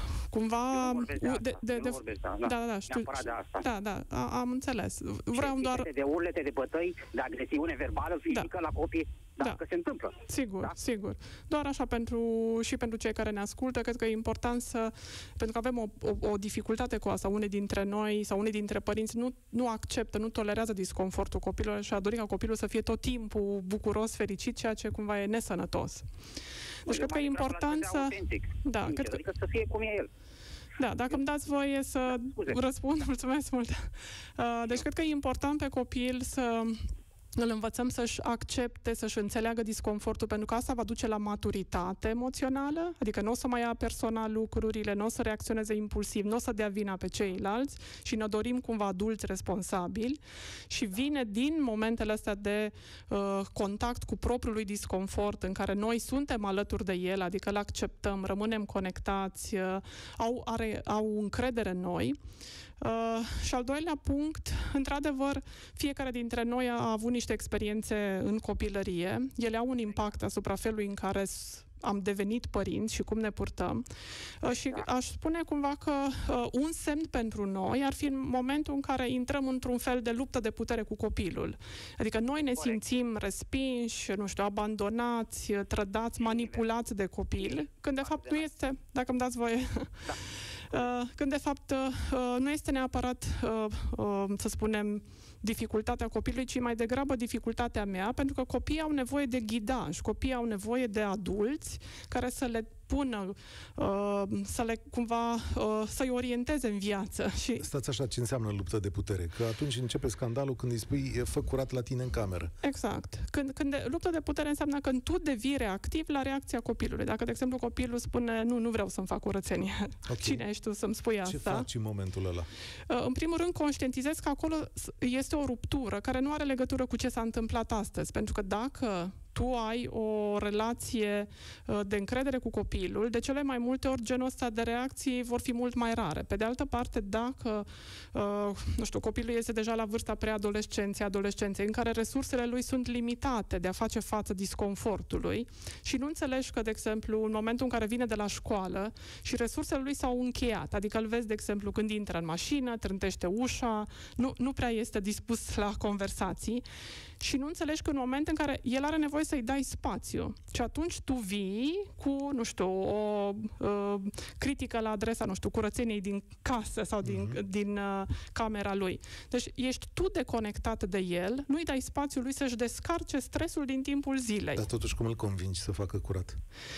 S3: cumva
S5: de,
S3: de, de, de,
S5: de da, da,
S3: da, da, știu,
S5: de asta.
S3: da, da, a, am înțeles. Vreau
S5: de
S3: doar
S5: de urlete, de bătăi, de agresiune verbală, fizică
S3: Da.
S5: la copii, dacă
S3: Da.
S5: se întâmplă.
S3: Sigur,
S5: Da?
S3: sigur. Doar așa pentru, și pentru cei care ne ascultă, cred că e important să, pentru că avem o, o, o dificultate cu asta, unii dintre noi sau unii dintre părinți nu, nu acceptă, nu tolerează disconfortul copilului și a dori ca copilul să fie tot timpul bucuros, fericit, ceea ce cumva e nesănătos. Deci cred că e important să... Da, cred că...
S5: Adică să fie cum e el.
S3: Da, dacă îmi dați voie să
S5: Scuze.
S3: răspund, mulțumesc mult. Uh, Deci cred că e important pe copil să îl învățăm să-și accepte, să-și înțeleagă disconfortul, pentru că asta va duce la maturitate emoțională, adică nu o să mai ia personal lucrurile, nu o să reacționeze impulsiv, nu o să dea vina pe ceilalți și ne dorim cumva adulți responsabili și vine din momentele astea de uh, contact cu propriul lui disconfort în care noi suntem alături de el, adică îl acceptăm, rămânem conectați, uh, au, are, au încredere în noi. Uh, și al doilea punct, într-adevăr, fiecare dintre noi a avut niște experiențe în copilărie. Ele au un impact asupra felului în care am devenit părinți și cum ne purtăm. Uh, și aș spune cumva că uh, un semn pentru noi ar fi în momentul în care intrăm într-un fel de luptă de putere cu copilul. Adică noi ne simțim respinși, nu știu, abandonați, trădați, manipulați de copil, când de fapt nu este, dacă îmi dați voie...
S5: Da.
S3: Uh, când de fapt uh, nu este neapărat, uh, uh, să spunem, dificultatea copilului, ci mai degrabă dificultatea mea, pentru că copiii au nevoie de ghidaj, copiii au nevoie de adulți care să le pună, uh, să le cumva, uh, să-i orienteze în viață. Și...
S2: Stați așa, ce înseamnă luptă de putere? Că atunci începe scandalul când îi spui, e, fă curat la tine în cameră.
S3: Exact. Când, când de, luptă de putere înseamnă că tu devii reactiv la reacția copilului. Dacă, de exemplu, copilul spune, nu, nu vreau să-mi fac curățenie. Okay. Cine ești tu să-mi spui asta?
S2: Ce faci în momentul ăla?
S3: Uh, în primul rând, conștientizez că acolo este o ruptură care nu are legătură cu ce s-a întâmplat astăzi. Pentru că dacă tu ai o relație uh, de încredere cu copilul, de cele mai multe ori genul ăsta de reacții vor fi mult mai rare. Pe de altă parte, dacă uh, nu știu, copilul este deja la vârsta preadolescenței, adolescenței, în care resursele lui sunt limitate de a face față disconfortului și nu înțelegi că, de exemplu, în momentul în care vine de la școală și resursele lui s-au încheiat, adică îl vezi, de exemplu, când intră în mașină, trântește ușa, nu, nu prea este dispus la conversații, și nu înțelegi că în moment în care el are nevoie să-i dai spațiu. Și atunci tu vii cu, nu știu, o uh, critică la adresa, nu știu, curățeniei din casă sau din, mm-hmm. din uh, camera lui. Deci ești tu deconectat de el, nu-i dai spațiu lui să-și descarce stresul din timpul zilei.
S2: Dar totuși cum îl convingi să facă curat?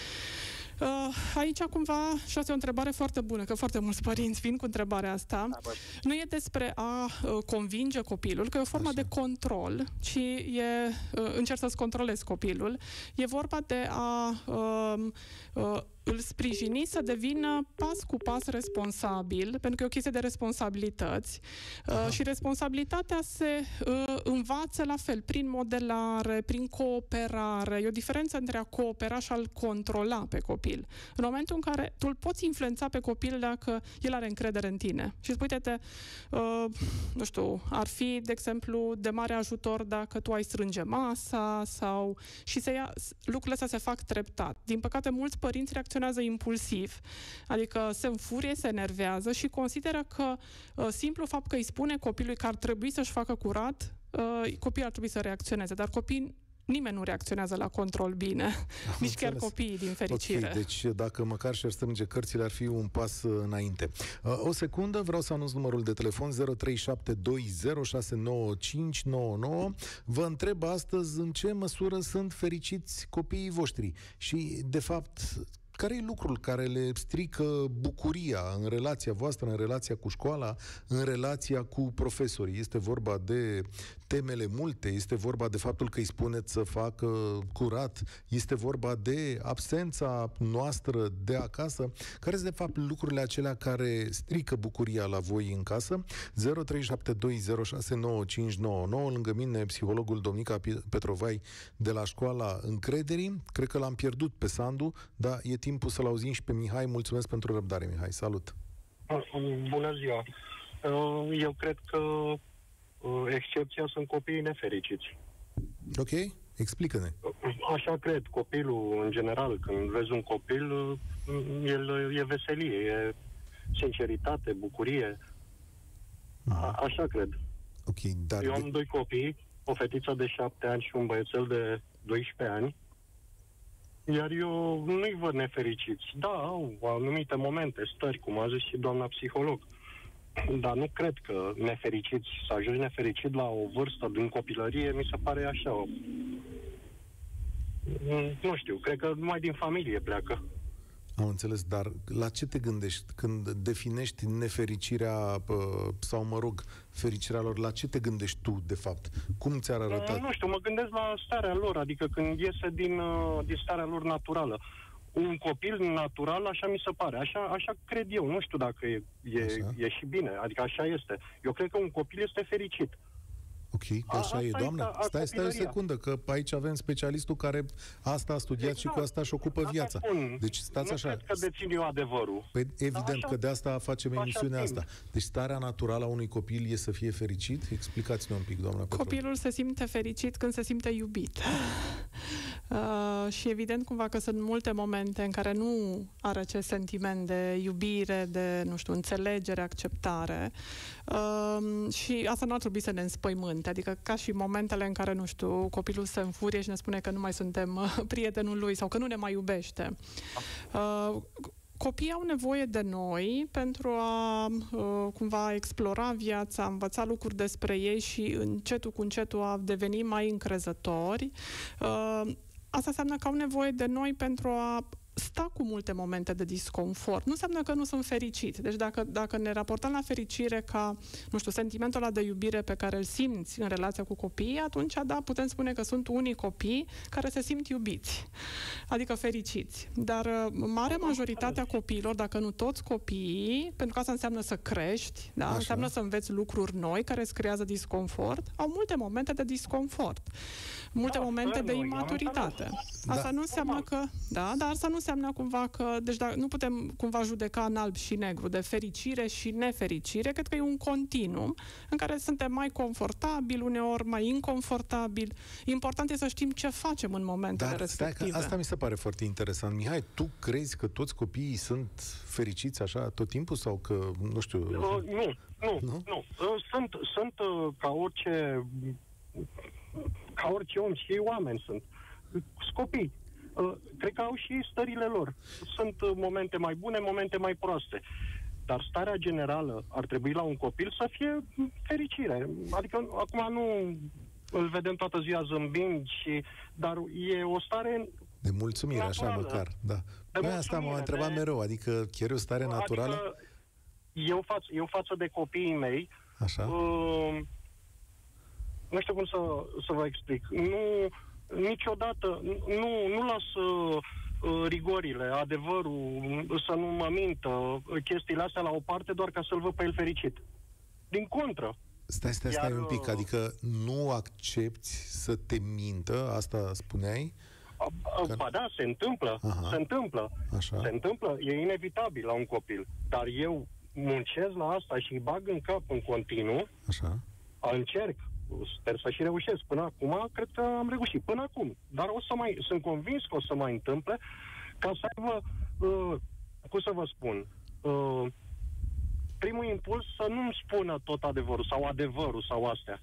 S3: Uh, aici cumva, și asta e o întrebare foarte bună, că foarte mulți părinți vin cu întrebarea asta. Da, nu e despre a uh, convinge copilul, că e o formă Așa. de control, ci e, uh, încerc să-ți controlezi copilul. E vorba de a uh, uh, îl sprijini să devină pas cu pas responsabil, pentru că e o chestie de responsabilități. Uh, și responsabilitatea se uh, învață la fel, prin modelare, prin cooperare. E o diferență între a coopera și a-l controla pe copil. În momentul în care tu îl poți influența pe copil dacă el are încredere în tine. Și spui, uite, uh, nu știu, ar fi, de exemplu, de mare ajutor dacă tu ai strânge masa sau... și se ia, lucrurile astea se fac treptat. Din păcate, mulți părinți reacționează impulsiv, adică se înfurie, se enervează și consideră că uh, simplu fapt că îi spune copilului că ar trebui să-și facă curat, uh, copilul ar trebui să reacționeze, dar copiii nimeni nu reacționează la control bine, am nici înțeles. Chiar copiii, din fericire.
S2: Okay, deci dacă măcar și-ar strânge cărțile, ar fi un pas înainte. O secundă, vreau să anunț numărul de telefon zero trei șapte doi zero șase nouă cinci nouă nouă. Vă întreb astăzi în ce măsură sunt fericiți copiii voștri și, de fapt, care e lucrul care le strică bucuria în relația voastră, în relația cu școala, în relația cu profesorii? Este vorba de temele multe, este vorba de faptul că îi spuneți să facă curat, este vorba de absența noastră de acasă. Care sunt, de fapt, lucrurile acelea care strică bucuria la voi în casă? zero trei șapte doi zero șase nouă cinci nouă nouă. Lângă mine, psihologul Domnica Petrovai de la Școala Încrederii. Cred că l-am pierdut pe Sandu, dar e timpul să-l auzim și pe Mihai. Mulțumesc pentru răbdare, Mihai. Salut!
S6: Bună ziua! Eu cred că excepția sunt copiii nefericiți.
S2: Ok, explică-ne.
S6: Așa cred. Copilul, în general, când vezi un copil, el e veselie, e sinceritate, bucurie. A, așa cred.
S2: Ok, dar...
S6: Eu am doi copii, o fetiță de șapte ani și un băiețel de doisprezece ani. Iar eu nu-i văd nefericiți. Da, au anumite momente, stări, cum a zis și doamna psiholog. Dar nu cred că nefericiți, să ajungi nefericit la o vârstă din copilărie, mi se pare așa o... Nu știu, cred că numai din familie pleacă.
S2: Am înțeles, dar la ce te gândești când definești nefericirea sau, mă rog, fericirea lor? La ce te gândești tu, de fapt? Cum ți-ar arăta?
S6: Nu știu, mă gândesc la starea lor, adică când iese din, din starea lor naturală. Un copil natural, așa mi se pare, așa, așa cred eu, nu știu dacă e, e, e și bine, adică așa este. Eu cred că un copil este fericit.
S2: Ok, așa a, e, doamne. Stai, stai o secundă, că aici avem specialistul care asta a studiat exact. Și cu asta își ocupă viața.
S6: Spun.
S2: Deci stați
S6: nu
S2: așa.
S6: cred că dețin eu adevărul.
S2: Păi, evident așa, că de asta facem emisiunea asta. Deci starea naturală a unui copil e să fie fericit? Explicați-ne un pic, doamna Petrov.
S3: Copilul se simte fericit când se simte iubit. Uh, și evident cumva că sunt multe momente în care nu are acest sentiment de iubire, de, nu știu, înțelegere, acceptare. Uh, și asta nu ar trebui să ne înspăimânte. Adică ca și momentele în care, nu știu, copilul se înfurie și ne spune că nu mai suntem uh, prietenul lui sau că nu ne mai iubește. Uh, Copiii au nevoie de noi pentru a uh, cumva explora viața, învăța lucruri despre ei și încetul cu încetul a deveni mai încrezători. Uh, asta înseamnă că au nevoie de noi pentru a sta cu multe momente de disconfort. Nu înseamnă că nu sunt fericiți. Deci dacă, dacă ne raportăm la fericire ca, nu știu, sentimentul ăla de iubire pe care îl simți în relația cu copiii, atunci, da, putem spune că sunt unii copii care se simt iubiți, adică fericiți. Dar marea majoritatea copiilor, dacă nu toți copiii, pentru că asta înseamnă să crești, da, Așa. înseamnă să înveți lucruri noi care îți creează disconfort, au multe momente de disconfort. Multe da, momente de imaturitate. Da. Asta nu înseamnă că... Da, dar asta nu înseamnă cumva că... Deci da, nu putem cumva judeca în alb și negru, de fericire și nefericire. Cred că e un continuum în care suntem mai confortabili, uneori mai inconfortabili. Important e să știm ce facem în momentele dar, respective.
S2: Stai, că asta mi se pare foarte interesant. Mihai, tu crezi că toți copiii sunt fericiți așa tot timpul sau că, nu știu...
S6: Uh, nu, nu, nu. nu. Uh, sunt, sunt uh, ca orice... ca orice om și ei oameni sunt. Copii. Uh, cred că au și stările lor. Sunt uh, momente mai bune, momente mai proaste. Dar starea generală ar trebui la un copil să fie fericire. Adică acum nu îl vedem toată ziua zâmbind, și, dar e o stare
S2: de mulțumire, naturală, așa măcar. Da. Noi asta m-am întrebat de... mereu. Adică chiar e o stare adică naturală?
S6: Eu, faț, eu față de copiii mei
S2: așa?
S6: Uh, nu știu cum să, să vă explic. Nu, niciodată, nu, nu las uh, uh, rigorile, adevărul, să nu mă mintă, chestiile astea la o parte doar ca să-l văd pe el fericit. Din contră.
S2: Stai, stai, stai Iar, un pic, adică nu accepti să te mintă, asta spuneai?
S6: Că... Ba da, se întâmplă, Aha. se întâmplă,
S2: Așa.
S6: se întâmplă, e inevitabil la un copil, dar eu muncesc la asta și îi bag în cap în continuu,
S2: Așa.
S6: încerc, sper să și reușesc. Până acum, cred că am reușit, până acum, dar o să mai, sunt convins că o să mai întâmple, ca să aibă, uh, cum să vă spun, uh, primul impuls să nu-mi spună tot adevărul sau adevărul sau astea.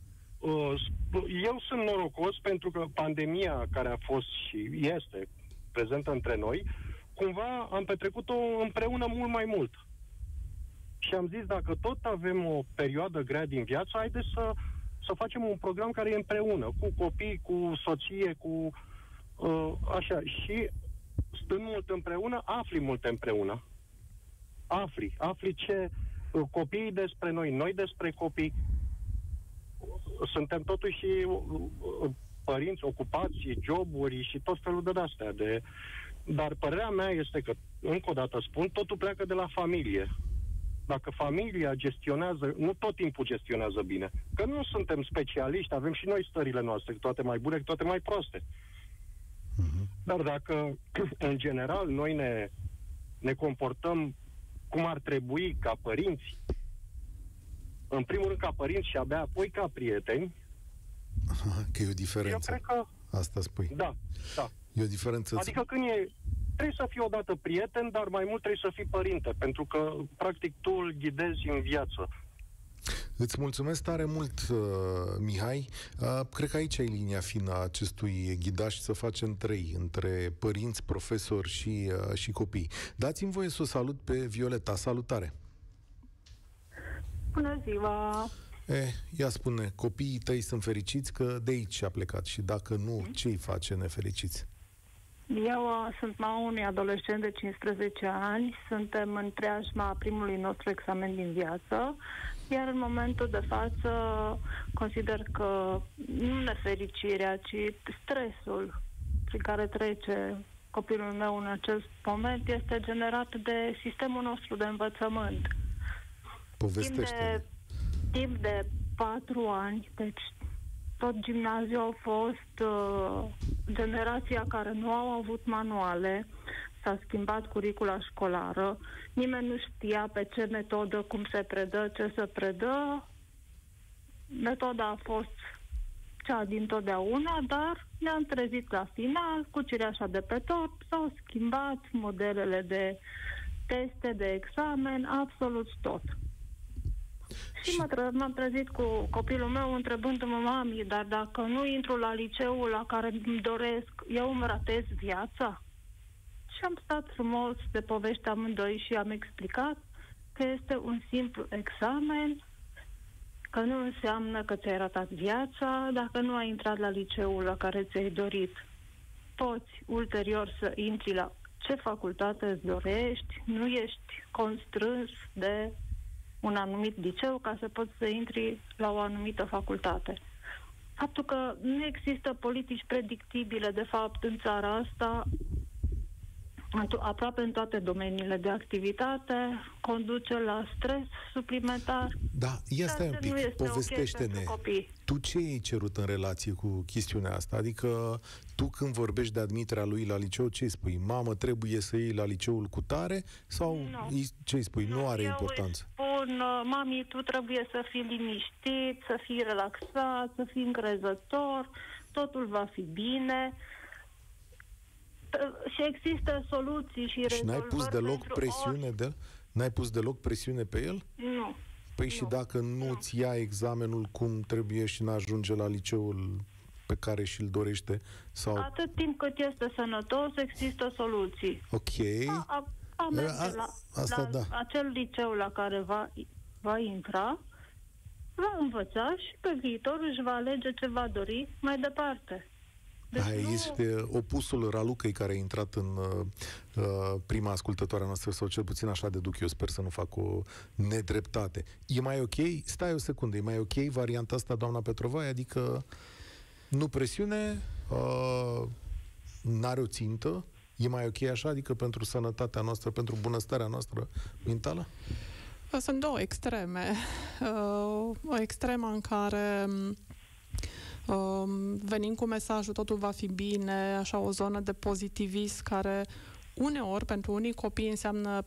S6: Eu sunt norocos pentru că pandemia care a fost și este prezentă între noi, cumva am petrecut-o împreună mult mai mult. Și am zis, dacă tot avem o perioadă grea din viață, haideți să, să facem un program care e împreună, cu copii, cu soție, cu uh, așa. Și stând mult împreună, afli mult împreună. Afli, afli ce uh, copiii despre noi, noi despre copii. Suntem totuși uh, părinți ocupați, joburi și tot felul de astea. De... Dar părerea mea este că, încă o dată spun, totul pleacă de la familie. Dacă familia gestionează, nu tot timpul gestionează bine, că nu suntem specialiști, avem și noi stările noastre, toate mai bune, toate mai proste. Uh-huh. Dar dacă, în general, noi ne, ne comportăm cum ar trebui ca părinți, în primul rând ca părinți și abia apoi ca prieteni,
S2: Aha, că e o diferență.
S6: Eu cred că...
S2: Asta spui.
S6: Da, da.
S2: E o diferență.
S6: Adică când e... Trebuie să fii odată prieten, dar mai mult trebuie să fii părinte, pentru că, practic, tu îl ghidezi în viață.
S2: Îți mulțumesc tare mult, uh, Mihai. Uh, cred că aici e linia fină a acestui ghidaj, să facem trei, între părinți, profesori și, uh, și copii. Dați-mi voie să o salut pe Violeta. Salutare!
S7: Bună ziua!
S2: Eh, ea spune, copiii tăi sunt fericiți că de aici a plecat și dacă nu, ce îi face nefericiți?
S7: Eu uh, sunt mama unui adolescent de cincisprezece ani, suntem în preajma primului nostru examen din viață, iar în momentul de față consider că nu nefericirea, ci stresul prin care trece copilul meu în acest moment este generat de sistemul nostru de învățământ.
S2: Povestește-ne.
S7: Timp de patru ani, deci tot gimnaziul au fost uh, generația care nu au avut manuale, s-a schimbat curicula școlară, nimeni nu știa pe ce metodă, cum se predă, ce se predă. Metoda a fost cea dintotdeauna, dar ne-am trezit la final cu cireașa de pe tort, s-au schimbat modelele de teste, de examen, absolut tot. Și mă tre- m-am trezit cu copilul meu întrebându-mă, mami, dar dacă nu intru la liceul la care îmi doresc, eu îmi ratez viața? Și am stat frumos de povești amândoi și am explicat că este un simplu examen, că nu înseamnă că ți-ai ratat viața dacă nu ai intrat la liceul la care ți-ai dorit. Poți ulterior să intri la ce facultate îți dorești, nu ești constrâns de un anumit liceu ca să poți să intri la o anumită facultate. Faptul că nu există politici predictibile, de fapt, în țara asta, aproape în toate domeniile de activitate, conduce la stres suplimentar.
S2: Da, ia stai un pic, povestește-ne.
S7: Okay,
S2: tu ce ai cerut în relație cu chestiunea asta? Adică tu când vorbești de admiterea lui la liceu, ce îi spui? Mamă, trebuie să iei la liceul cu tare? Sau
S7: no.
S2: ce îi spui? Nu, nu are
S7: eu
S2: importanță.
S7: Eu spun, mami, tu trebuie să fii liniștit, să fii relaxat, să fii încrezător, totul va fi bine. Și există soluții și rezolvări.
S2: Și n-ai pus deloc presiune
S7: orice.
S2: de N-ai pus deloc presiune pe el?
S7: Nu.
S2: Păi
S7: nu.
S2: și dacă nu-ți ia examenul cum trebuie și n-ajunge la liceul pe care și-l dorește? Sau...
S7: Atât timp cât este sănătos, există soluții.
S2: Ok.
S7: A, a, a merge la,
S2: asta
S7: la
S2: da.
S7: acel liceu la care va, va intra, va învăța și pe viitor își va alege ce va dori mai departe. Deci
S2: Aia
S7: nu...
S2: este opusul Ralucăi, care a intrat în uh, prima ascultătoare noastră, sau cel puțin așa deduc eu, sper să nu fac o nedreptate. E mai ok? Stai o secundă, e mai ok varianta asta, doamna Petrovaia? Adică nu presiune, uh, n-are o țintă, E mai ok așa? Adică pentru sănătatea noastră, pentru bunăstarea noastră mentală?
S3: Sunt două extreme. O extremă în care venim cu mesajul totul va fi bine, așa o zonă de pozitivism care uneori pentru unii copii înseamnă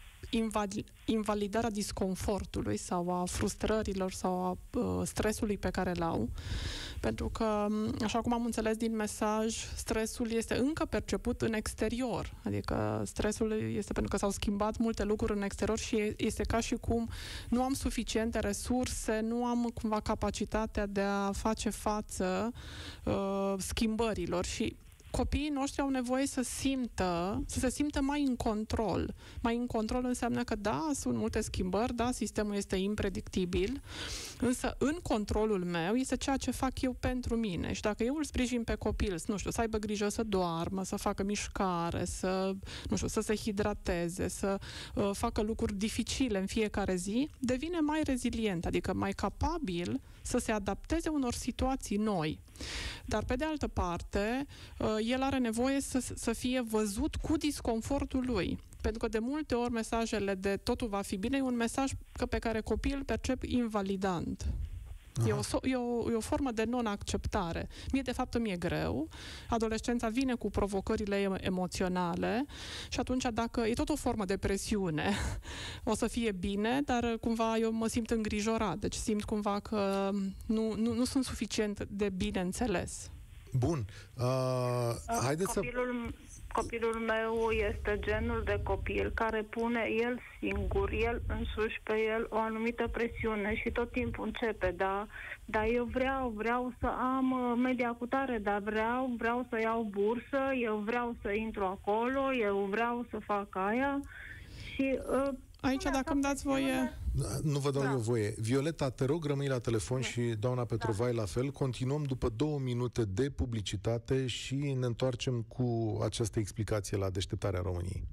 S3: invalidarea disconfortului sau a frustrărilor sau a uh, stresului pe care l-au. Pentru că, așa cum am înțeles din mesaj, stresul este încă perceput în exterior. Adică stresul este pentru că s-au schimbat multe lucruri în exterior și este ca și cum nu am suficiente resurse, nu am cumva capacitatea de a face față uh, schimbărilor și copiii noștri au nevoie să simtă, să se simtă mai în control. Mai în control înseamnă că da, sunt multe schimbări, da, sistemul este impredictibil, însă în controlul meu este ceea ce fac eu pentru mine. Și dacă eu îl sprijin pe copil, nu știu, să aibă grijă să doarmă, să facă mișcare, să, nu știu, să se hidrateze, să uh, facă lucruri dificile în fiecare zi, devine mai rezilient, adică mai capabil să se adapteze unor situații noi. Dar, pe de altă parte, el are nevoie să, să fie văzut cu disconfortul lui. Pentru că, de multe ori, mesajele de totul va fi bine e un mesaj pe care copiii îl percep invalidant. E o, e, o, e o formă de non-acceptare. Mie, de fapt, mi-e greu. Adolescența vine cu provocările emoționale și atunci, dacă e tot o formă de presiune, o să fie bine, dar cumva eu mă simt îngrijorat. Deci simt cumva că nu, nu, nu sunt suficient de bine înțeles.
S2: Bun. Uh, haideți
S7: Copilul...
S2: să...
S7: Copilul meu este genul de copil care pune el singur, el însuși pe el o anumită presiune și tot timpul începe, da, dar eu vreau, vreau să am media cutare, dar vreau, vreau să iau bursă, eu vreau să intru acolo, eu vreau să fac aia și... Uh,
S3: Aici, dacă îmi dați voie...
S2: Nu vă dau
S7: da.
S2: eu voie. Violeta, te rog, rămâi la telefon da. și doamna Petrovai da. la fel. Continuăm după două minute de publicitate și ne întoarcem cu această explicație la Deșteptarea României.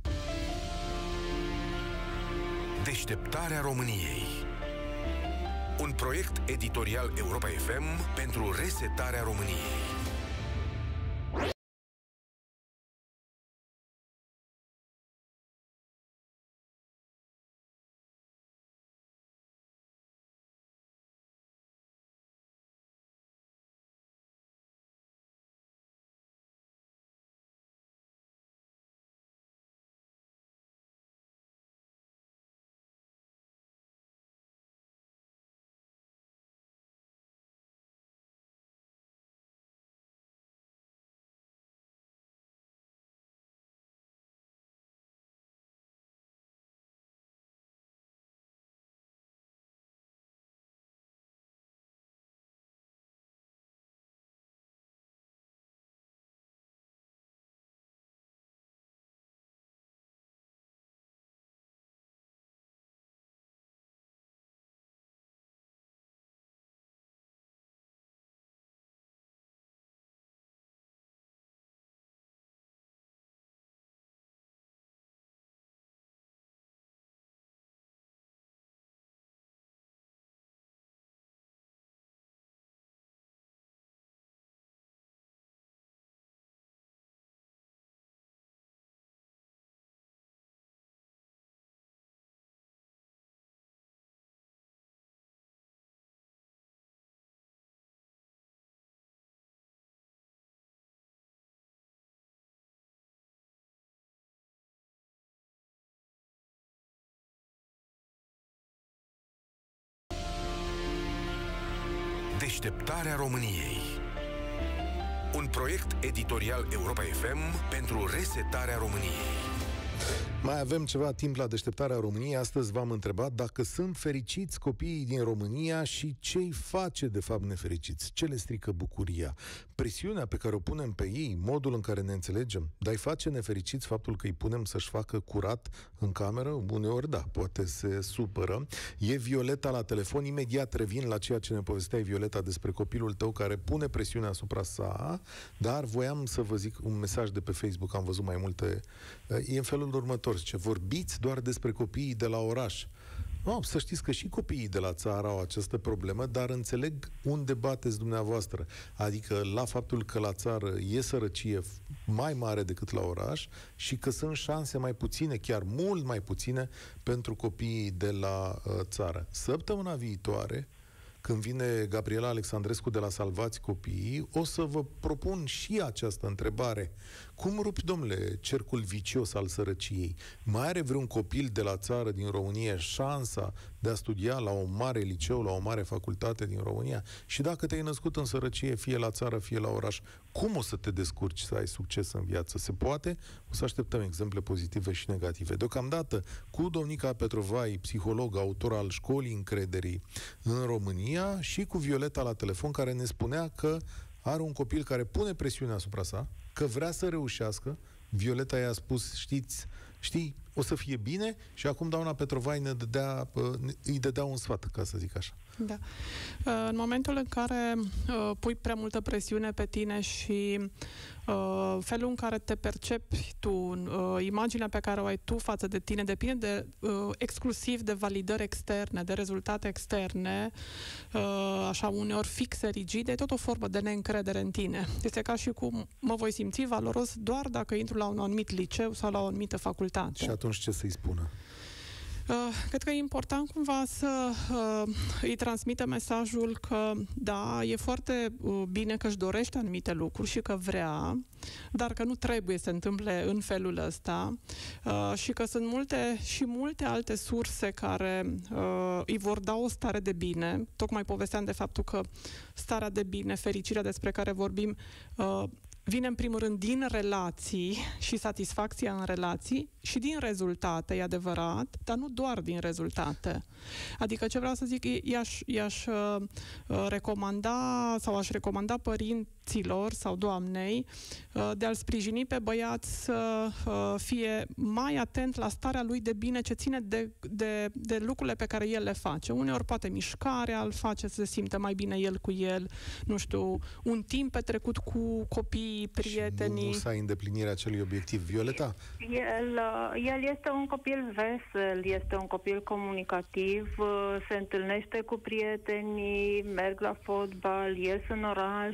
S1: Deșteptarea României. Un proiect editorial Europa F M pentru resetarea României. Deșteptarea României. Un proiect editorial Europa F M pentru resetarea României.
S2: Mai avem ceva timp la Deșteptarea României. Astăzi v-am întrebat dacă sunt fericiți copiii din România și ce-i face de fapt nefericiți. Ce le strică bucuria? Presiunea pe care o punem pe ei, modul în care ne înțelegem, dar îi face nefericiți faptul că îi punem să-și facă curat în cameră? Uneori da, poate se supără. E Violeta la telefon. Imediat revin la ceea ce ne povesteai, Violeta, despre copilul tău care pune presiunea asupra sa, dar voiam să vă zic un mesaj de pe Facebook, am văzut mai multe. E în felul următor. Zice, vorbiți doar despre copiii de la oraș. No, să știți că și copiii de la țară au această problemă, dar înțeleg unde bateți dumneavoastră. Adică la faptul că la țară e sărăcie mai mare decât la oraș și că sunt șanse mai puține, chiar mult mai puține, pentru copiii de la uh, țară. Săptămâna viitoare, când vine Gabriela Alexandrescu de la Salvați Copiii, o să vă propun și această întrebare. Cum rupi, domnule, cercul vicios al sărăciei? Mai are vreun copil de la țară din România șansa de a studia la un mare liceu, la o mare facultate din România? Și dacă te-ai născut în sărăcie, fie la țară, fie la oraș, cum o să te descurci să ai succes în viață? Se poate? O să așteptăm exemple pozitive și negative. Deocamdată, cu Domnica Petrovai, psiholog, autor al Școlii Încrederii în România, și cu Violeta la telefon, care ne spunea că are un copil care pune presiune asupra sa, că vrea să reușească. Violeta i-a spus, știți, știi, o să fie bine, și acum doamna Petrovai ne dădea, îi dădea un sfat, ca să zic așa.
S3: Da. În momentul în care uh, pui prea multă presiune pe tine și uh, felul în care te percepi tu, uh, imaginea pe care o ai tu față de tine, depinde de, uh, exclusiv de validări externe, de rezultate externe, uh, așa uneori fixe, rigide, e tot o formă de neîncredere în tine. Este ca și cum mă voi simți valoros doar dacă intru la un anumit liceu sau la o anumită facultate.
S2: Și atunci ce să-i spună?
S3: Uh, cred că e important cumva să uh, îi transmită mesajul că, da, e foarte uh, bine că își dorește anumite lucruri și că vrea, dar că nu trebuie să se întâmple în felul ăsta uh, și că sunt multe și multe alte surse care uh, îi vor da o stare de bine. Tocmai povesteam de faptul că starea de bine, fericirea despre care vorbim, uh, vine în primul rând din relații și satisfacția în relații și din rezultate, e adevărat, dar nu doar din rezultate. Adică ce vreau să zic, i-aș, i-aș uh, recomanda sau aș recomanda părinților sau doamnei uh, de a-l sprijini pe băiat să uh, fie mai atent la starea lui de bine ce ține de, de, de lucrurile pe care el le face. Uneori poate mișcarea îl face să se simtă mai bine el cu el, nu știu, un timp petrecut cu copiii, prietenii.
S2: Și nu, nu să ai îndeplinirea acelui obiectiv. Violeta?
S7: El, el este un copil vesel, este un copil comunicativ, se întâlnește cu prietenii, merg la fotbal, ies în oraș,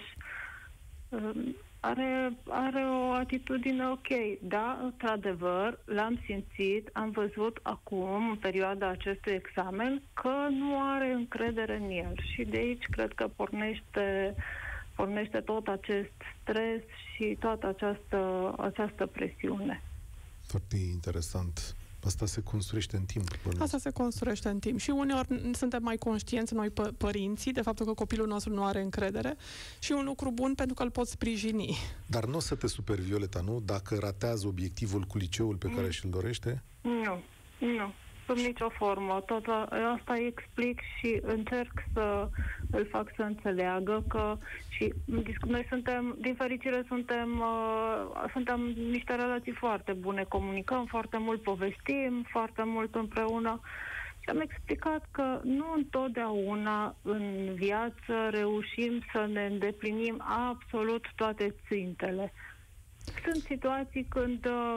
S7: are, are o atitudine ok. Da, într-adevăr, l-am simțit, am văzut acum, în perioada acestui examen, că nu are încredere în el. Și de aici cred că pornește pornește tot acest stres și toată această, această presiune.
S2: Foarte interesant. Asta se construiește în timp. Până.
S3: Asta se construiește în timp. Și uneori suntem mai conștienți noi pă- părinții de faptul că copilul nostru nu are încredere și un lucru bun pentru că îl poți sprijini.
S2: Dar nu o să te superi, Violeta, nu? Dacă ratează obiectivul cu liceul pe care mm. și-l dorește?
S7: Nu, nu. Sub nicio formă. Tot asta explic și încerc să îl fac să înțeleagă că și noi suntem, din fericire, suntem, uh, suntem niște relații foarte bune, comunicăm foarte mult, povestim foarte mult împreună și am explicat că nu întotdeauna în viață reușim să ne îndeplinim absolut toate țintele. Sunt situații când uh,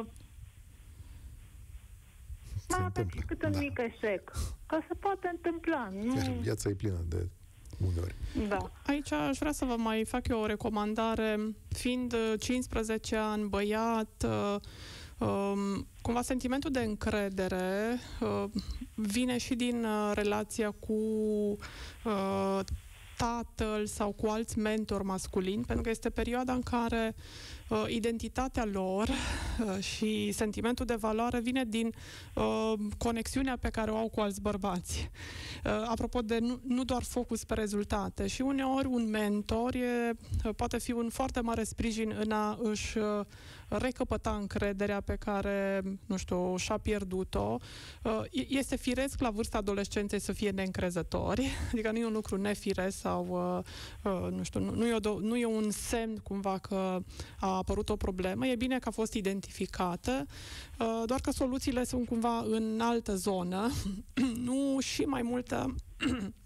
S7: mai avem și cât un da. mic eșec. Că se poate întâmpla. Nu...
S2: Chiar viața e plină de uneori.
S7: Da.
S3: Aici aș vrea să vă mai fac eu o recomandare. Fiind cincisprezece ani, băiat, um, cumva sentimentul de încredere uh, vine și din uh, relația cu uh, tatăl sau cu alți mentori masculini, pentru că este perioada în care uh, identitatea lor uh, și sentimentul de valoare vine din uh, conexiunea pe care o au cu alți bărbați. Uh, apropo de nu, nu doar focus pe rezultate. Și uneori un mentor e, uh, poate fi un foarte mare sprijin în a își uh, recăpăta încrederea pe care, nu știu, și-a pierdut-o. Uh, este firesc la vârsta adolescenței să fie neîncrezători, adică nu e un lucru nefiresc sau, uh, uh, nu știu, nu, nu, e o do- nu e un semn cumva că a apărut o problemă. E bine că a fost identificată, uh, doar că soluțiile sunt cumva în altă zonă, nu și mai multă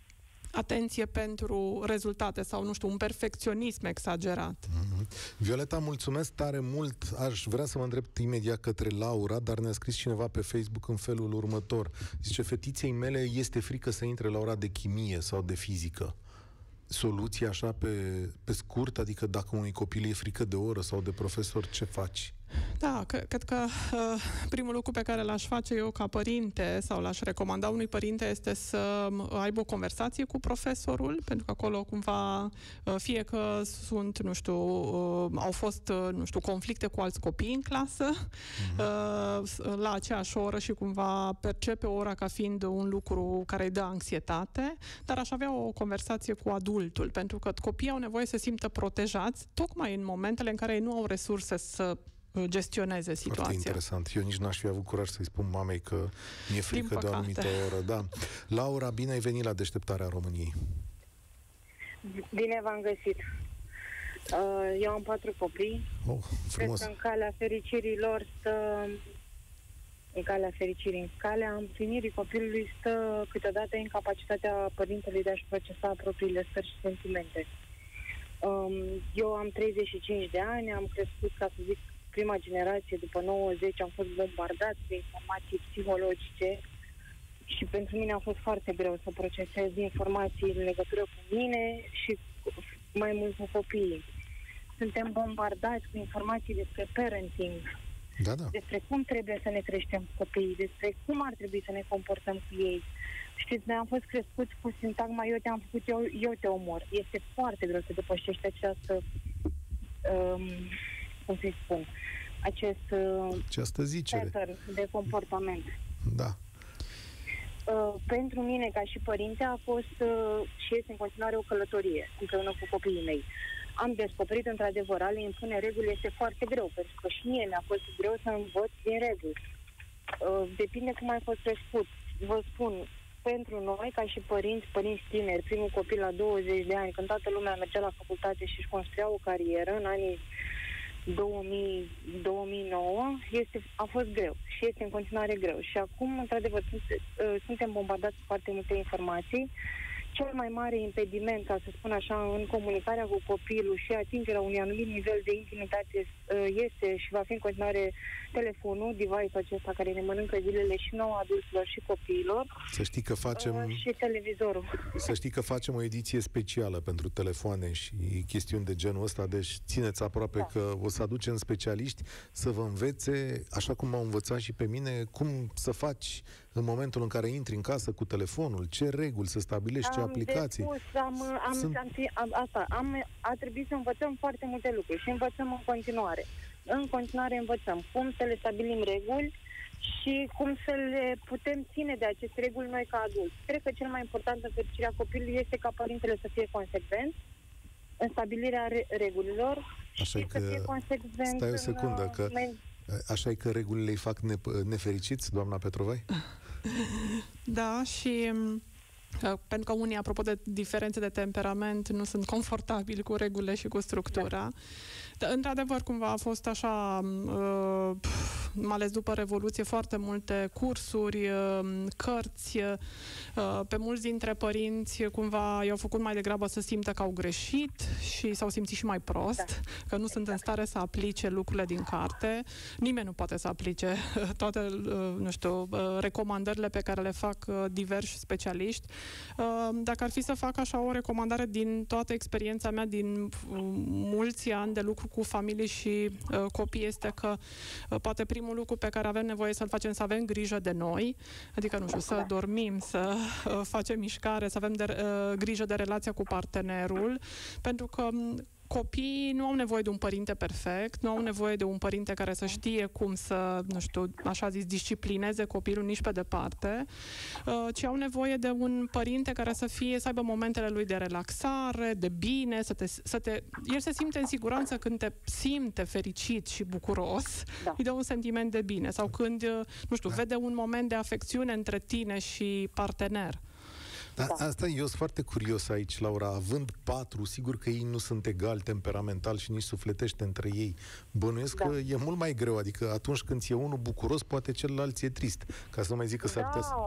S3: atenție pentru rezultate sau, nu știu, un perfecționism exagerat.
S2: Mm-hmm. Violeta, mulțumesc tare mult. Aș vrea să mă îndrept imediat către Laura, dar ne-a scris cineva pe Facebook în felul următor. Zice, fetiței mele este frică să intre la ora de chimie sau de fizică. Soluția așa pe, pe scurt, adică dacă unui copil e frică de oră sau de profesor, ce faci?
S3: Da, cred că uh, primul lucru pe care l-aș face eu ca părinte sau l-aș recomanda unui părinte este să aibă o conversație cu profesorul, pentru că acolo cumva, uh, fie că sunt, nu știu, uh, au fost, uh, nu știu, conflicte cu alți copii în clasă, uh-huh. uh, la aceeași oră și cumva percepe ora ca fiind un lucru care îi dă anxietate, dar aș avea o conversație cu adultul, pentru că copiii au nevoie să se simtă protejați, tocmai în momentele în care ei nu au resurse să gestioneze situația.
S2: Foarte interesant. Eu nici n-aș fi avut curaj să-i spun mamei că mi-e frică de o anumită oră. Da. Laura, bine ai venit la Deșteptarea României.
S8: Bine v-am găsit. Eu am patru copii.
S2: Oh, frumos.
S8: Cred că în calea fericirii lor stă... În calea fericirii, în calea împlinirii copilului stă câteodată incapacitatea părintelui de a-și procesa propriile stări și sentimente. Eu am treizeci și cinci de ani, am crescut, ca să zic, prima generație, după nouăzeci, am fost bombardat de informații psihologice și pentru mine a fost foarte greu să procesez informații în legătură cu mine și mai mult cu copiii. Suntem bombardați cu informații despre parenting,
S2: da, da.
S8: despre cum trebuie să ne creștem copiii, despre cum ar trebui să ne comportăm cu ei. Știți, noi am fost crescuți cu sintagma eu te-am făcut, eu, eu te omor. Este foarte greu să depășești această, um, cum să-i spun, acest
S2: această zicere
S8: pattern de comportament.
S2: Da.
S8: Uh, pentru mine, ca și părinte, a fost uh, și este în continuare o călătorie împreună cu copiii mei. Am descoperit, într-adevăr, a le impune reguli este foarte greu, pentru că și mie mi-a fost greu să învăț din reguli. Uh, depinde cum ai fost crescut. Vă spun, pentru noi, ca și părinți, părinți tineri, primul copil la douăzeci de ani, când toată lumea mergea la facultate și își construia o carieră în anii două mii, două mii nouă, este, a fost greu și este în continuare greu. Și acum, într-adevăr, suntem bombardați cu foarte multe informații. Cel mai mare impediment, ca să spun așa, în comunicarea cu copilul și atingerea unui anumit nivel de intimitate este și va fi în continuare telefonul, device-ul acesta care ne mănâncă zilele și nouă adulților și copiilor.
S2: Să știi că facem
S8: și televizorul.
S2: Să știi că facem o ediție specială pentru telefoane și chestiuni de genul ăsta, deci țineți aproape da. Că o să aducem specialiști să vă învețe, așa cum m-au învățat și pe mine, cum să faci în momentul în care intri în casă cu telefonul, ce reguli să stabilești, ce
S8: am
S2: aplicații.
S8: Depus, am, am, Sunt... am, am, asta, am, a trebuit să învățăm foarte multe lucruri și învățăm în continuare. În continuare învățăm cum să le stabilim reguli și cum să le putem ține de aceste reguli noi ca adulți. Cred că cel mai important în fericirea copilului este ca părintele să fie consecvent în stabilirea re- regulilor
S2: așa și
S8: că, să fie consecvent.
S2: Stai o secundă,
S8: în,
S2: că așa e că regulile îi fac ne- nefericiți, doamna Petrovai?
S3: Da, și pentru că unii, apropo de diferențe de temperament, nu sunt confortabili cu regulile și cu structura. Da. Dar, într-adevăr, cumva a fost așa, uh, mai ales după Revoluție, foarte multe cursuri, uh, cărți. Uh, pe mulți dintre părinți, cumva, i-au făcut mai degrabă să simtă că au greșit și s-au simțit și mai prost, da. Că nu exact. Sunt în stare să aplice lucrurile din carte. Nimeni nu poate să aplice toate, uh, nu știu, uh, recomandările pe care le fac uh, diversi specialiști. Uh, dacă ar fi să fac așa o recomandare din toată experiența mea, din uh, mulți ani de lucru cu familii și uh, copii, este că uh, poate primul lucru pe care avem nevoie să-l facem, să avem grijă de noi, adică, nu știu, să dormim, să uh, facem mișcare, să avem de, uh, grijă de relația cu partenerul, pentru că copiii nu au nevoie de un părinte perfect, nu au nevoie de un părinte care să știe cum să, nu știu, așa zis, disciplineze copilul nici pe departe, uh, ci au nevoie de un părinte care să fie, să aibă momentele lui de relaxare, de bine, să te, să te... El se simte în siguranță când te simte fericit și bucuros, da. Îi dă un sentiment de bine. Sau când, nu știu, vede un moment de afecțiune între tine și partener.
S2: Da, da. Asta eu sunt foarte curios aici, Laura. Având patru, sigur că ei nu sunt egal temperamental și nici sufletește între ei. Bănuiesc da. Că e mult mai greu. Adică atunci când e unul bucuros, poate celălalt e trist. Ca să nu mai zic că s-ar
S8: da.
S2: putea să...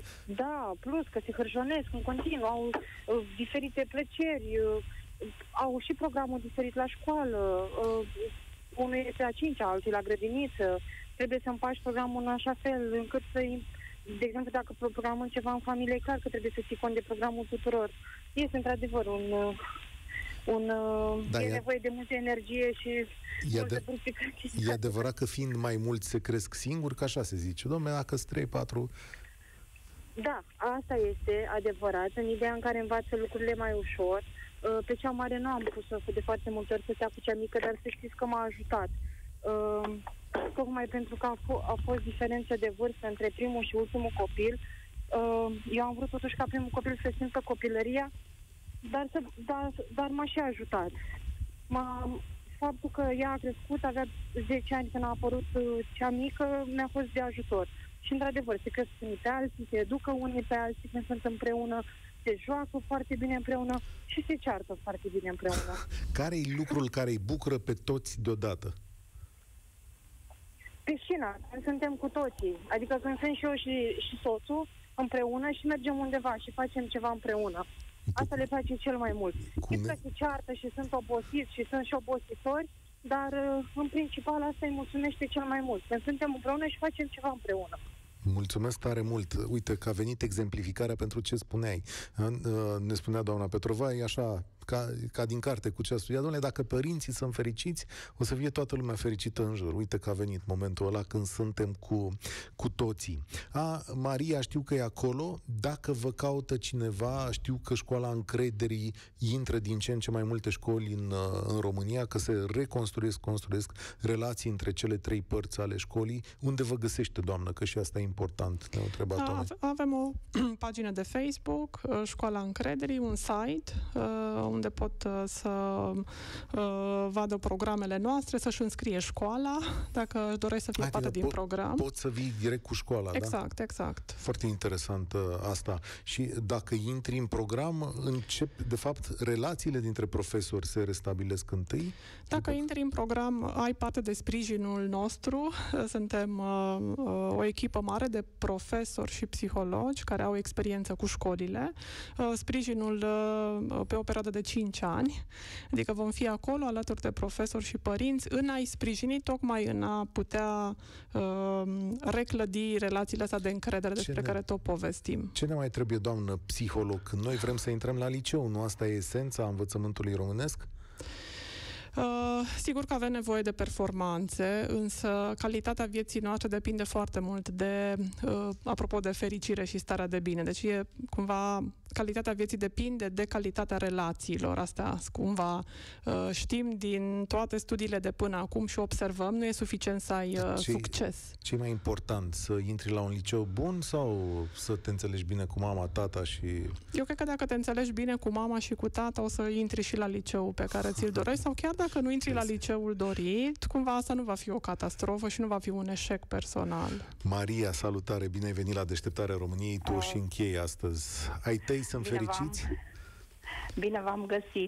S8: Da, plus că se hârjonesc în continuu, au uh, diferite plăceri, uh, au și programul diferit la școală, uh, unul este a cincea, altul la grădiniță, trebuie să împaci programul în așa fel încât să, de exemplu, dacă programăm ceva în familie, e clar că trebuie să ții cont de programul tuturor. Este într-adevăr un... Uh, un da, e, e nevoie de multă energie și
S2: e, de, e adevărat că fiind mai mulți se cresc singuri, că așa se zice. Dom'le, dacă sunt trei patru...
S8: Da, asta este adevărat, în ideea în care învață lucrurile mai ușor. Pe cea mare nu am pus-o de foarte multe ori să stea cu cea mică, dar să știți că m-a ajutat. Tocmai pentru că a, f- a fost diferență de vârstă între primul și ultimul copil. Eu am vrut totuși ca primul copil să simtă copilăria, Dar, să, dar, dar m-a și ajutat. M-a, faptul că ea a crescut, avea zece ani când a apărut cea mică, mi-a fost de ajutor. Și, într-adevăr, se cresc unii pe alții, se educă unii pe alții când sunt împreună, se joacă foarte bine împreună și se ceartă foarte bine împreună.
S2: Care e lucrul care îi bucură pe toți deodată?
S8: Piscina, când suntem cu toții. Adică când sunt și eu și, și soțul împreună și mergem undeva și facem ceva împreună. Asta le place cel mai mult. Știți că se ceartă și sunt obosiți și sunt și obositori, dar în principal asta îi mulțumește cel mai mult. Când suntem împreună și facem ceva împreună.
S2: Mulțumesc tare mult. Uite că a venit exemplificarea pentru ce spuneai. Ne spunea doamna Petrova, e așa, ca, ca din carte cu ce a studiat. Doamne, dacă părinții sunt fericiți, o să fie toată lumea fericită în jur. Uite că a venit momentul ăla când suntem cu, cu toții. A, Maria, știu că e acolo. Dacă vă caută cineva, știu că Școala Încrederii intră din ce în ce mai multe școli în, în România, că se reconstruiesc, construiesc relații între cele trei părți ale școlii. Unde vă găsește, doamnă? Că și asta e important, ne-au întrebat
S3: da, avem o pagină de Facebook, Școala Încrederii, un site unde pot să vadă programele noastre, să-și înscrie școala, dacă își doresc să fie parte din
S2: pot,
S3: program.
S2: Pot să vii direct cu școala,
S3: exact,
S2: da?
S3: Exact, exact.
S2: Foarte interesant asta. Și dacă intri în program, încep, de fapt, relațiile dintre profesori se restabilesc întâi?
S3: Dacă intri în program, ai parte de sprijinul nostru. Suntem o echipă mare de profesori și psihologi care au experiență cu școlile. Sprijinul pe o perioadă de cinci ani, adică vom fi acolo alături de profesori și părinți în a-i sprijini tocmai în a putea uh, reclădi relațiile astea de încredere despre ne, care tot povestim.
S2: Ce ne mai trebuie, doamnă psiholog? Noi vrem să intrăm la liceu, nu asta e esența învățământului românesc?
S3: Uh, sigur că avem nevoie de performanțe, însă calitatea vieții noastre depinde foarte mult de, uh, apropo de fericire și starea de bine. Deci e cumva, calitatea vieții depinde de calitatea relațiilor. Asta cumva uh, știm din toate studiile de până acum și observăm, nu e suficient să ai uh, ce, succes.
S2: Ce e mai important? Să intri la un liceu bun sau să te înțelegi bine cu mama, tata și...
S3: Eu cred că dacă te înțelegi bine cu mama și cu tata, o să intri și la liceul pe care ți-l dorești, sau chiar dacă nu intri la liceul dorit, cumva asta nu va fi o catastrofă și nu va fi un eșec personal.
S2: Maria, salutare, bine ai venit la Deșteptarea României, tu uh, și închei astăzi. Ai tăi sunt bine fericiți?
S9: V-am, bine v-am găsit.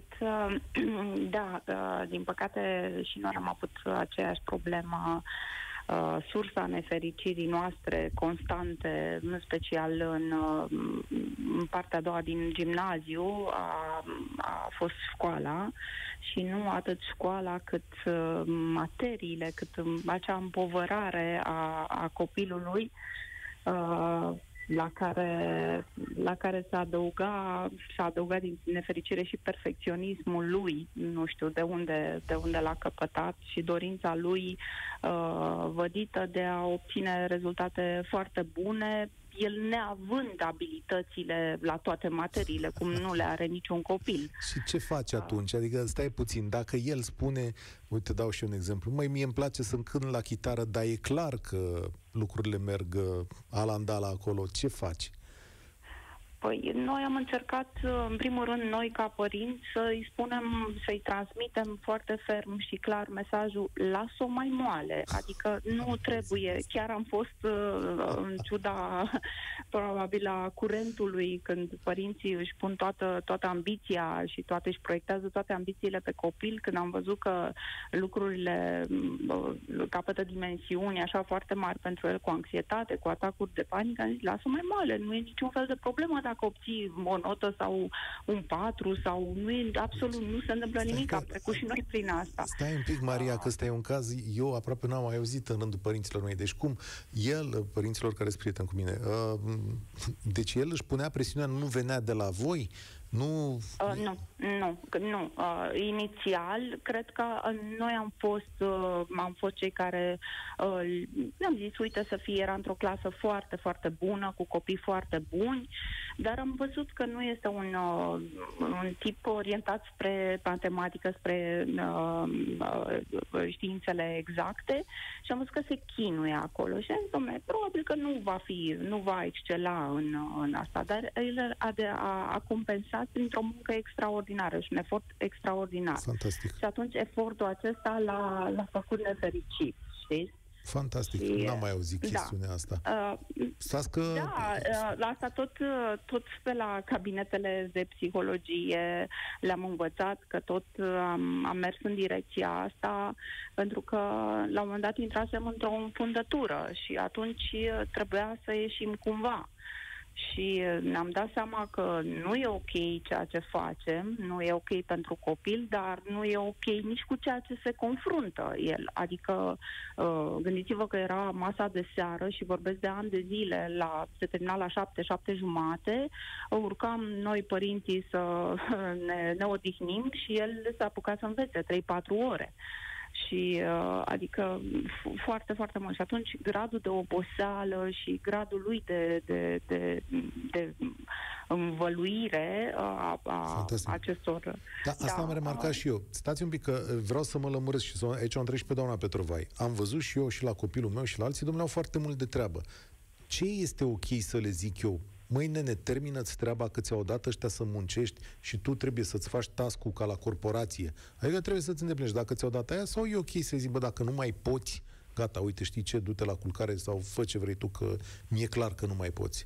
S9: Da, din păcate și noi am avut aceeași problemă. Uh, sursa nefericirii noastre constante, în special în, uh, în partea a doua din gimnaziu, a, a fost școala și nu atât școala cât uh, materiile, cât acea împovărare a, a copilului uh, la care, la care s-a adăugat, s-a adăugat din nefericire și perfecționismul lui, nu știu de unde, de unde l-a căpătat, și dorința lui uh, vădită de a obține rezultate foarte bune, el neavând abilitățile la toate materiile, cum nu le are niciun copil.
S2: Și ce faci atunci? Adică stai puțin, dacă el spune, uite, dau și un exemplu, măi, mie îmi place să cânt la chitară, dar e clar că lucrurile merg alandala acolo, ce faci?
S9: Păi, noi am încercat, în primul rând, noi ca părinți, să-i spunem, să-i transmitem foarte ferm și clar mesajul, las-o mai moale, adică nu trebuie, chiar am fost în ciuda, probabil, a curentului, când părinții își pun toată, toată ambiția și toate își proiectează toate ambițiile pe copil, când am văzut că lucrurile capătă dimensiuni așa foarte mari pentru el, cu anxietate, cu atacuri de panică, am zis, lasă mai moale, nu e niciun fel de problemă dacă obții o notă sau un patru sau nu e absolut, nu se întâmplă stai nimic, că, am trecut și noi prin asta.
S2: Stai un pic, Maria, ah. că ăsta e un caz, eu aproape n-am mai auzit în rândul părinților mei. Deci cum el, părinților care sunt prieteni cu mine, uh, deci el își punea presiunea, nu venea de la voi? Nu...
S9: Uh, nu, nu, nu. Uh, inițial, cred că uh, noi am fost, uh, am fost cei care uh, ne-am zis, uite, să fie, era într-o clasă foarte, foarte bună, cu copii foarte buni, dar am văzut că nu este un, uh, un tip orientat spre matematică, spre uh, uh, științele exacte și am văzut că se chinuie acolo și am zis, dom'le, probabil că nu va fi, nu va excela în, în asta, dar el a, de, a, a compensat printr-o muncă extraordinară și un efort extraordinar.
S2: Fantastic.
S9: Și atunci efortul acesta l-a, l-a făcut nefericit, știți?
S2: Fantastic, și, n-am mai auzit chestiunea da. asta. Uh, Stați că...
S9: Da, uh, la asta tot, tot pe la cabinetele de psihologie le-am învățat, că tot am, am mers în direcția asta, pentru că la un moment dat intrasem într-o înfundătură și atunci trebuia să ieșim cumva. Și ne-am dat seama că nu e ok ceea ce facem, nu e ok pentru copil, dar nu e ok nici cu ceea ce se confruntă el. Adică, gândiți-vă că era masa de seară și vorbesc de ani de zile, la, se termina la șapte, șapte jumate, urcam noi părinții să ne, ne odihnim și el s-a apucat să învețe trei patru ore. Și, uh, adică, f- foarte, foarte mult. Și atunci, gradul de oboseală și gradul lui de, de, de, de învăluire a, a acestor...
S2: Da, asta da, am remarcat a... și eu. Stați un pic, că vreau să mă lămuresc și să, aici o întreb și pe doamna Petrovai. Am văzut și eu și la copilul meu și la alții, domnule, au foarte mult de treabă. Ce este ok să le zic eu? Măi, nene, termină-ți treaba că ți-au dat ăștia să muncești și tu trebuie să-ți faci task-ul ca la corporație. Adică trebuie să-ți îndeplinești dacă ți-au dat aia sau e ok să zic, bă, dacă nu mai poți, gata, uite, știi ce, du-te la culcare sau fă ce vrei tu, că mi-e clar că nu mai poți.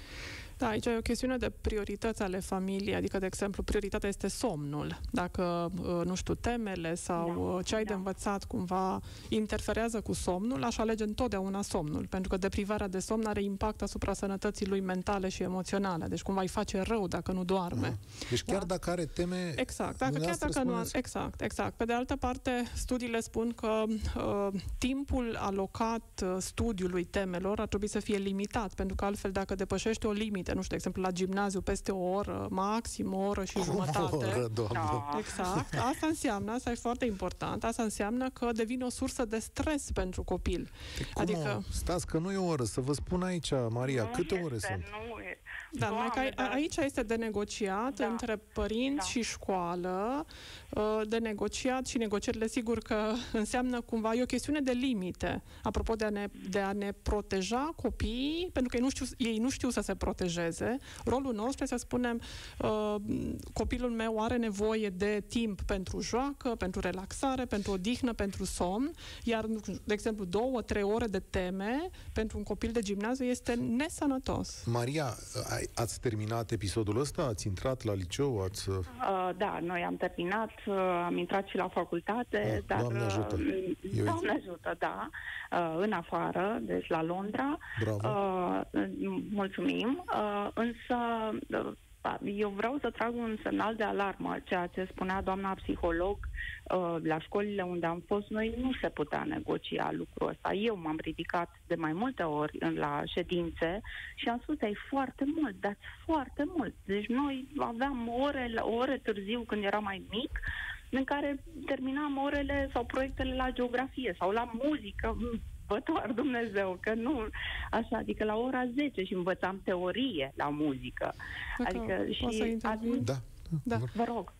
S3: Da, aici e o chestiune de priorități ale familiei, adică, de exemplu, prioritatea este somnul. Dacă, nu știu, temele sau da, ce ai da. de învățat cumva interferează cu somnul, aș alege întotdeauna somnul, pentru că deprivarea de somn are impact asupra sănătății lui mentale și emoționale. Deci cumva îi face rău dacă nu doarme.
S2: Aha. Deci chiar da? dacă are teme...
S3: Exact, dacă, chiar dacă nu are... Exact, exact. Pe de altă parte, studiile spun că uh, timpul alocat uh, studiului temelor ar trebui să fie limitat, pentru că altfel, dacă depășești o limită, nu știu, de exemplu, la gimnaziu peste o oră, maxim o oră și jumătate.
S2: O oră, Doamne.
S3: Exact. Asta înseamnă, asta e foarte important, asta înseamnă că devine o sursă de stres pentru copil.
S2: Cum adică... O? Stați că nu e o oră, să vă spun aici, Maria,
S9: nu
S2: câte
S9: este,
S2: ore sunt?
S9: Nu e.
S3: Da, Doamne, numai că da. aici este de negociat da. între părinți da. și școală, de negociat și negocierile, sigur că înseamnă cumva, e o chestiune de limite, apropo de a ne, de a ne proteja copiii, pentru că ei nu știu, ei nu știu să se protejeze. Rolul nostru este să spunem, uh, copilul meu are nevoie de timp pentru joacă, pentru relaxare, pentru odihnă, pentru somn, iar, de exemplu, două, trei ore de teme pentru un copil de gimnaziu este nesănătos.
S2: Maria, ați terminat episodul ăsta? Ați intrat la liceu? Ați... Uh,
S9: da, noi am terminat, uh, am intrat și la facultate,
S2: ah,
S9: dar...
S2: Doamne ajută!
S9: Uh, Doamne ajută, da, uh, în afară, deci la Londra.
S2: Bravo!
S9: Uh, mulțumim! Uh, însă, uh, eu vreau să trag un semnal de alarmă, ceea ce spunea doamna psiholog, uh, la școlile unde am fost, noi nu se putea negocia lucrul ăsta. Eu m-am ridicat de mai multe ori în, la ședințe și am spus, e foarte mult, dați foarte mult. Deci noi aveam ore, ore târziu, când era mai mic, în care terminam orele sau proiectele la geografie sau la muzică, vă doar Dumnezeu, că nu așa, adică la ora zece și învățam teorie la muzică.
S3: Dacă
S9: adică și atunci,
S2: da.
S3: Da.
S9: Vă rog.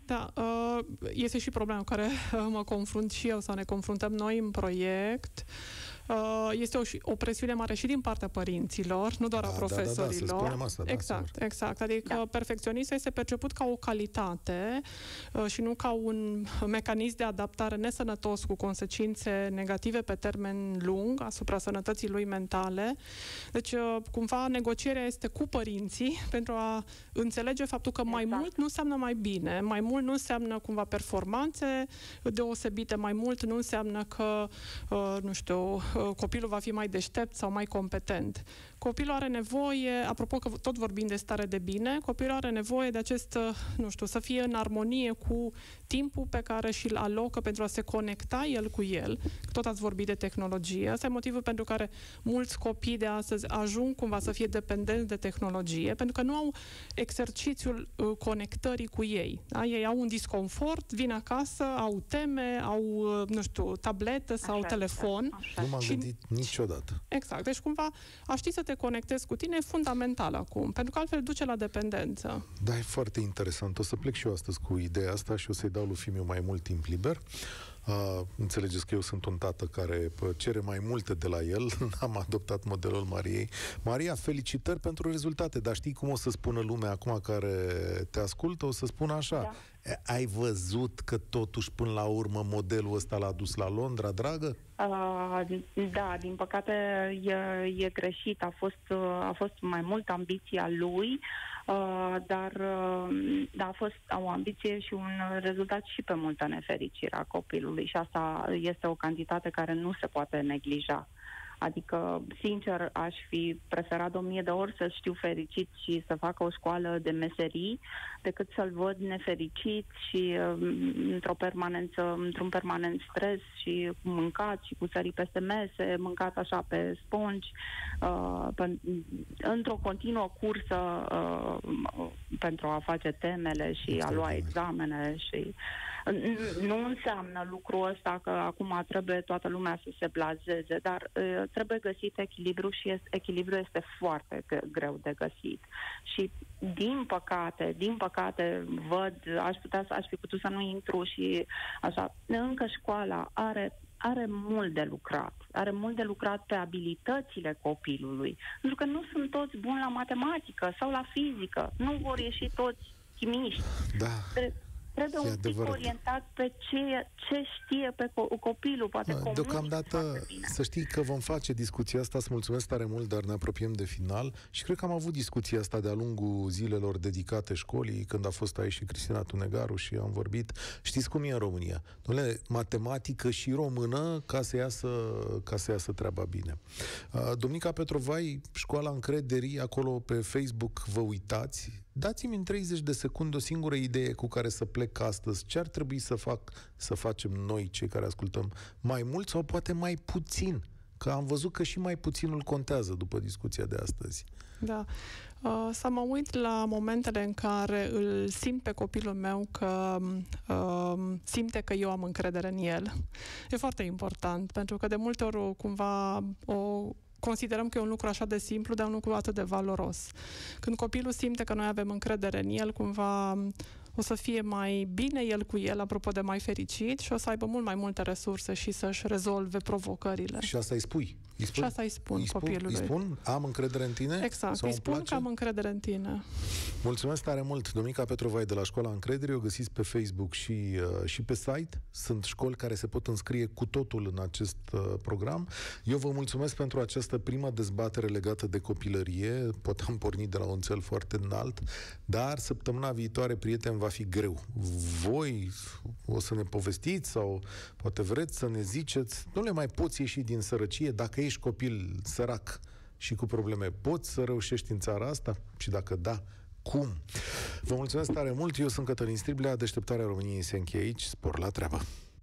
S3: Da, este și problema cu care mă confrunt și eu sau ne confruntăm noi în proiect. Este o, o presiune mare și din partea părinților, nu doar da, a profesorilor.
S2: Da, da, da, asta,
S3: exact,
S2: da,
S3: exact. Adică da. perfecționismul este perceput ca o calitate și nu ca un mecanism de adaptare nesănătos cu consecințe negative pe termen lung asupra sănătății lui mentale. Deci, cumva, negocierea este cu părinții pentru a înțelege faptul că exact. mai mult nu înseamnă mai bine, mai mult nu înseamnă cumva performanțe deosebite, mai mult nu înseamnă că, nu știu, copilul va fi mai deștept sau mai competent. Copilul are nevoie, apropo că tot vorbim de stare de bine, copilul are nevoie de acest, nu știu, să fie în armonie cu timpul pe care și-l alocă pentru a se conecta el cu el. Tot ați vorbit de tehnologie. Asta e motivul pentru care mulți copii de astăzi ajung cumva să fie dependenți de tehnologie, pentru că nu au exercițiul uh, conectării cu ei. Da? Ei au un disconfort, vin acasă, au teme, au, uh, nu știu, tabletă sau
S9: așa,
S3: telefon.
S9: Așa.
S2: Nu m-am și... gândit niciodată.
S3: Exact. Deci cumva a ști să te conectezi cu tine e fundamental acum, pentru că altfel duce la dependență.
S2: Da, e foarte interesant. O să plec și eu astăzi cu ideea asta și o să-i dau lui Fimiu mai mult timp liber. Uh, înțelegeți că eu sunt un tată care cere mai multe de la el. N-am adoptat modelul Mariei. Maria, felicitări pentru rezultate, dar știi cum o să spună lumea acum care te ascultă? O să spună așa. Da. Ai văzut că totuși până la urmă modelul ăsta l-a dus la Londra, dragă?
S9: Uh, da, din păcate e, e greșit. A fost, a fost mai mult ambiția lui, uh, dar uh, a fost o ambiție și un rezultat și pe multă nefericire a copilului și asta este o cantitate care nu se poate neglija. Adică, sincer, aș fi preferat o mie de ori să știu fericit și să facă o școală de meserii, decât să-l văd nefericit și uh, într-o permanență, într-un permanent stres și mâncat și cu sării peste mese, mâncat așa pe spongi, uh, pe, într-o continuă cursă uh, pentru a face temele și a lua examene și... Nu înseamnă lucrul ăsta că acum trebuie toată lumea să se blazeze, dar uh, trebuie găsit echilibru și este, echilibru este foarte greu de găsit. Și din păcate, din păcate văd, aș putea, aș fi putut să nu intru și așa, încă școala are are mult de lucrat. Are mult de lucrat pe abilitățile copilului. Pentru că nu sunt toți buni la matematică sau la fizică. Nu vor ieși toți chimiști.
S2: Da.
S9: Trebuie un pic orientat pe ce, ce știe pe co- copilul, poate
S2: da, deocamdată, să știi că vom face discuția asta, îți mulțumesc tare mult, dar ne apropiem de final și cred că am avut discuția asta de-a lungul zilelor dedicate școlii, când a fost aici și Cristina Tunegaru și am vorbit. Știți cum e în România? Dom'le, matematică și română ca să iasă, ca să iasă treaba bine. Domnica Petrovai, Școala Încrederii, acolo pe Facebook vă uitați. Dați-mi în treizeci de secunde o singură idee cu care să plec astăzi. Ce ar trebui să fac, să facem noi, cei care ascultăm, mai mult sau poate mai puțin? Că am văzut că și mai puținul contează după discuția de astăzi.
S3: Da. Uh, să mă uit la momentele în care îl simt pe copilul meu că uh, simte că eu am încredere în el. E foarte important, pentru că de multe ori cumva o considerăm că e un lucru așa de simplu, dar un lucru atât de valoros. Când copilul simte că noi avem încredere în el, cumva o să fie mai bine el cu el, apropo de mai fericit, și o să aibă mult mai multe resurse și să-și rezolve provocările.
S2: Și asta îi spui? Îi spun?
S3: Și asta îi spun, îi spun copilului.
S2: Îi spun, am încredere în tine?
S3: Exact, îi spun că am încredere în tine.
S2: Mulțumesc tare mult, Dominica Petrovai de la Școala Încrederii, o găsiți pe Facebook și, uh, și pe site. Sunt școli care se pot înscrie cu totul în acest uh, program. Eu vă mulțumesc pentru această primă dezbatere legată de copilărie. Pot am pornit de la un cel foarte înalt, dar săptămâna viitoare, prieteni, va fi greu. Voi o să ne povestiți sau poate vreți să ne ziceți, nu le mai poți ieși din sărăcie dacă ești copil sărac și cu probleme. Poți să reușești în țara asta? Și dacă da, cum? Vă mulțumesc tare mult. Eu sunt Cătălin Striblea. Deșteptarea României se încheie aici. Spor la treabă!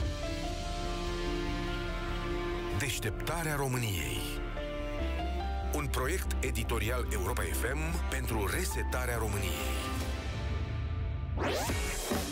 S1: Deșteptarea României. Un proiect editorial Europa F M pentru resetarea României.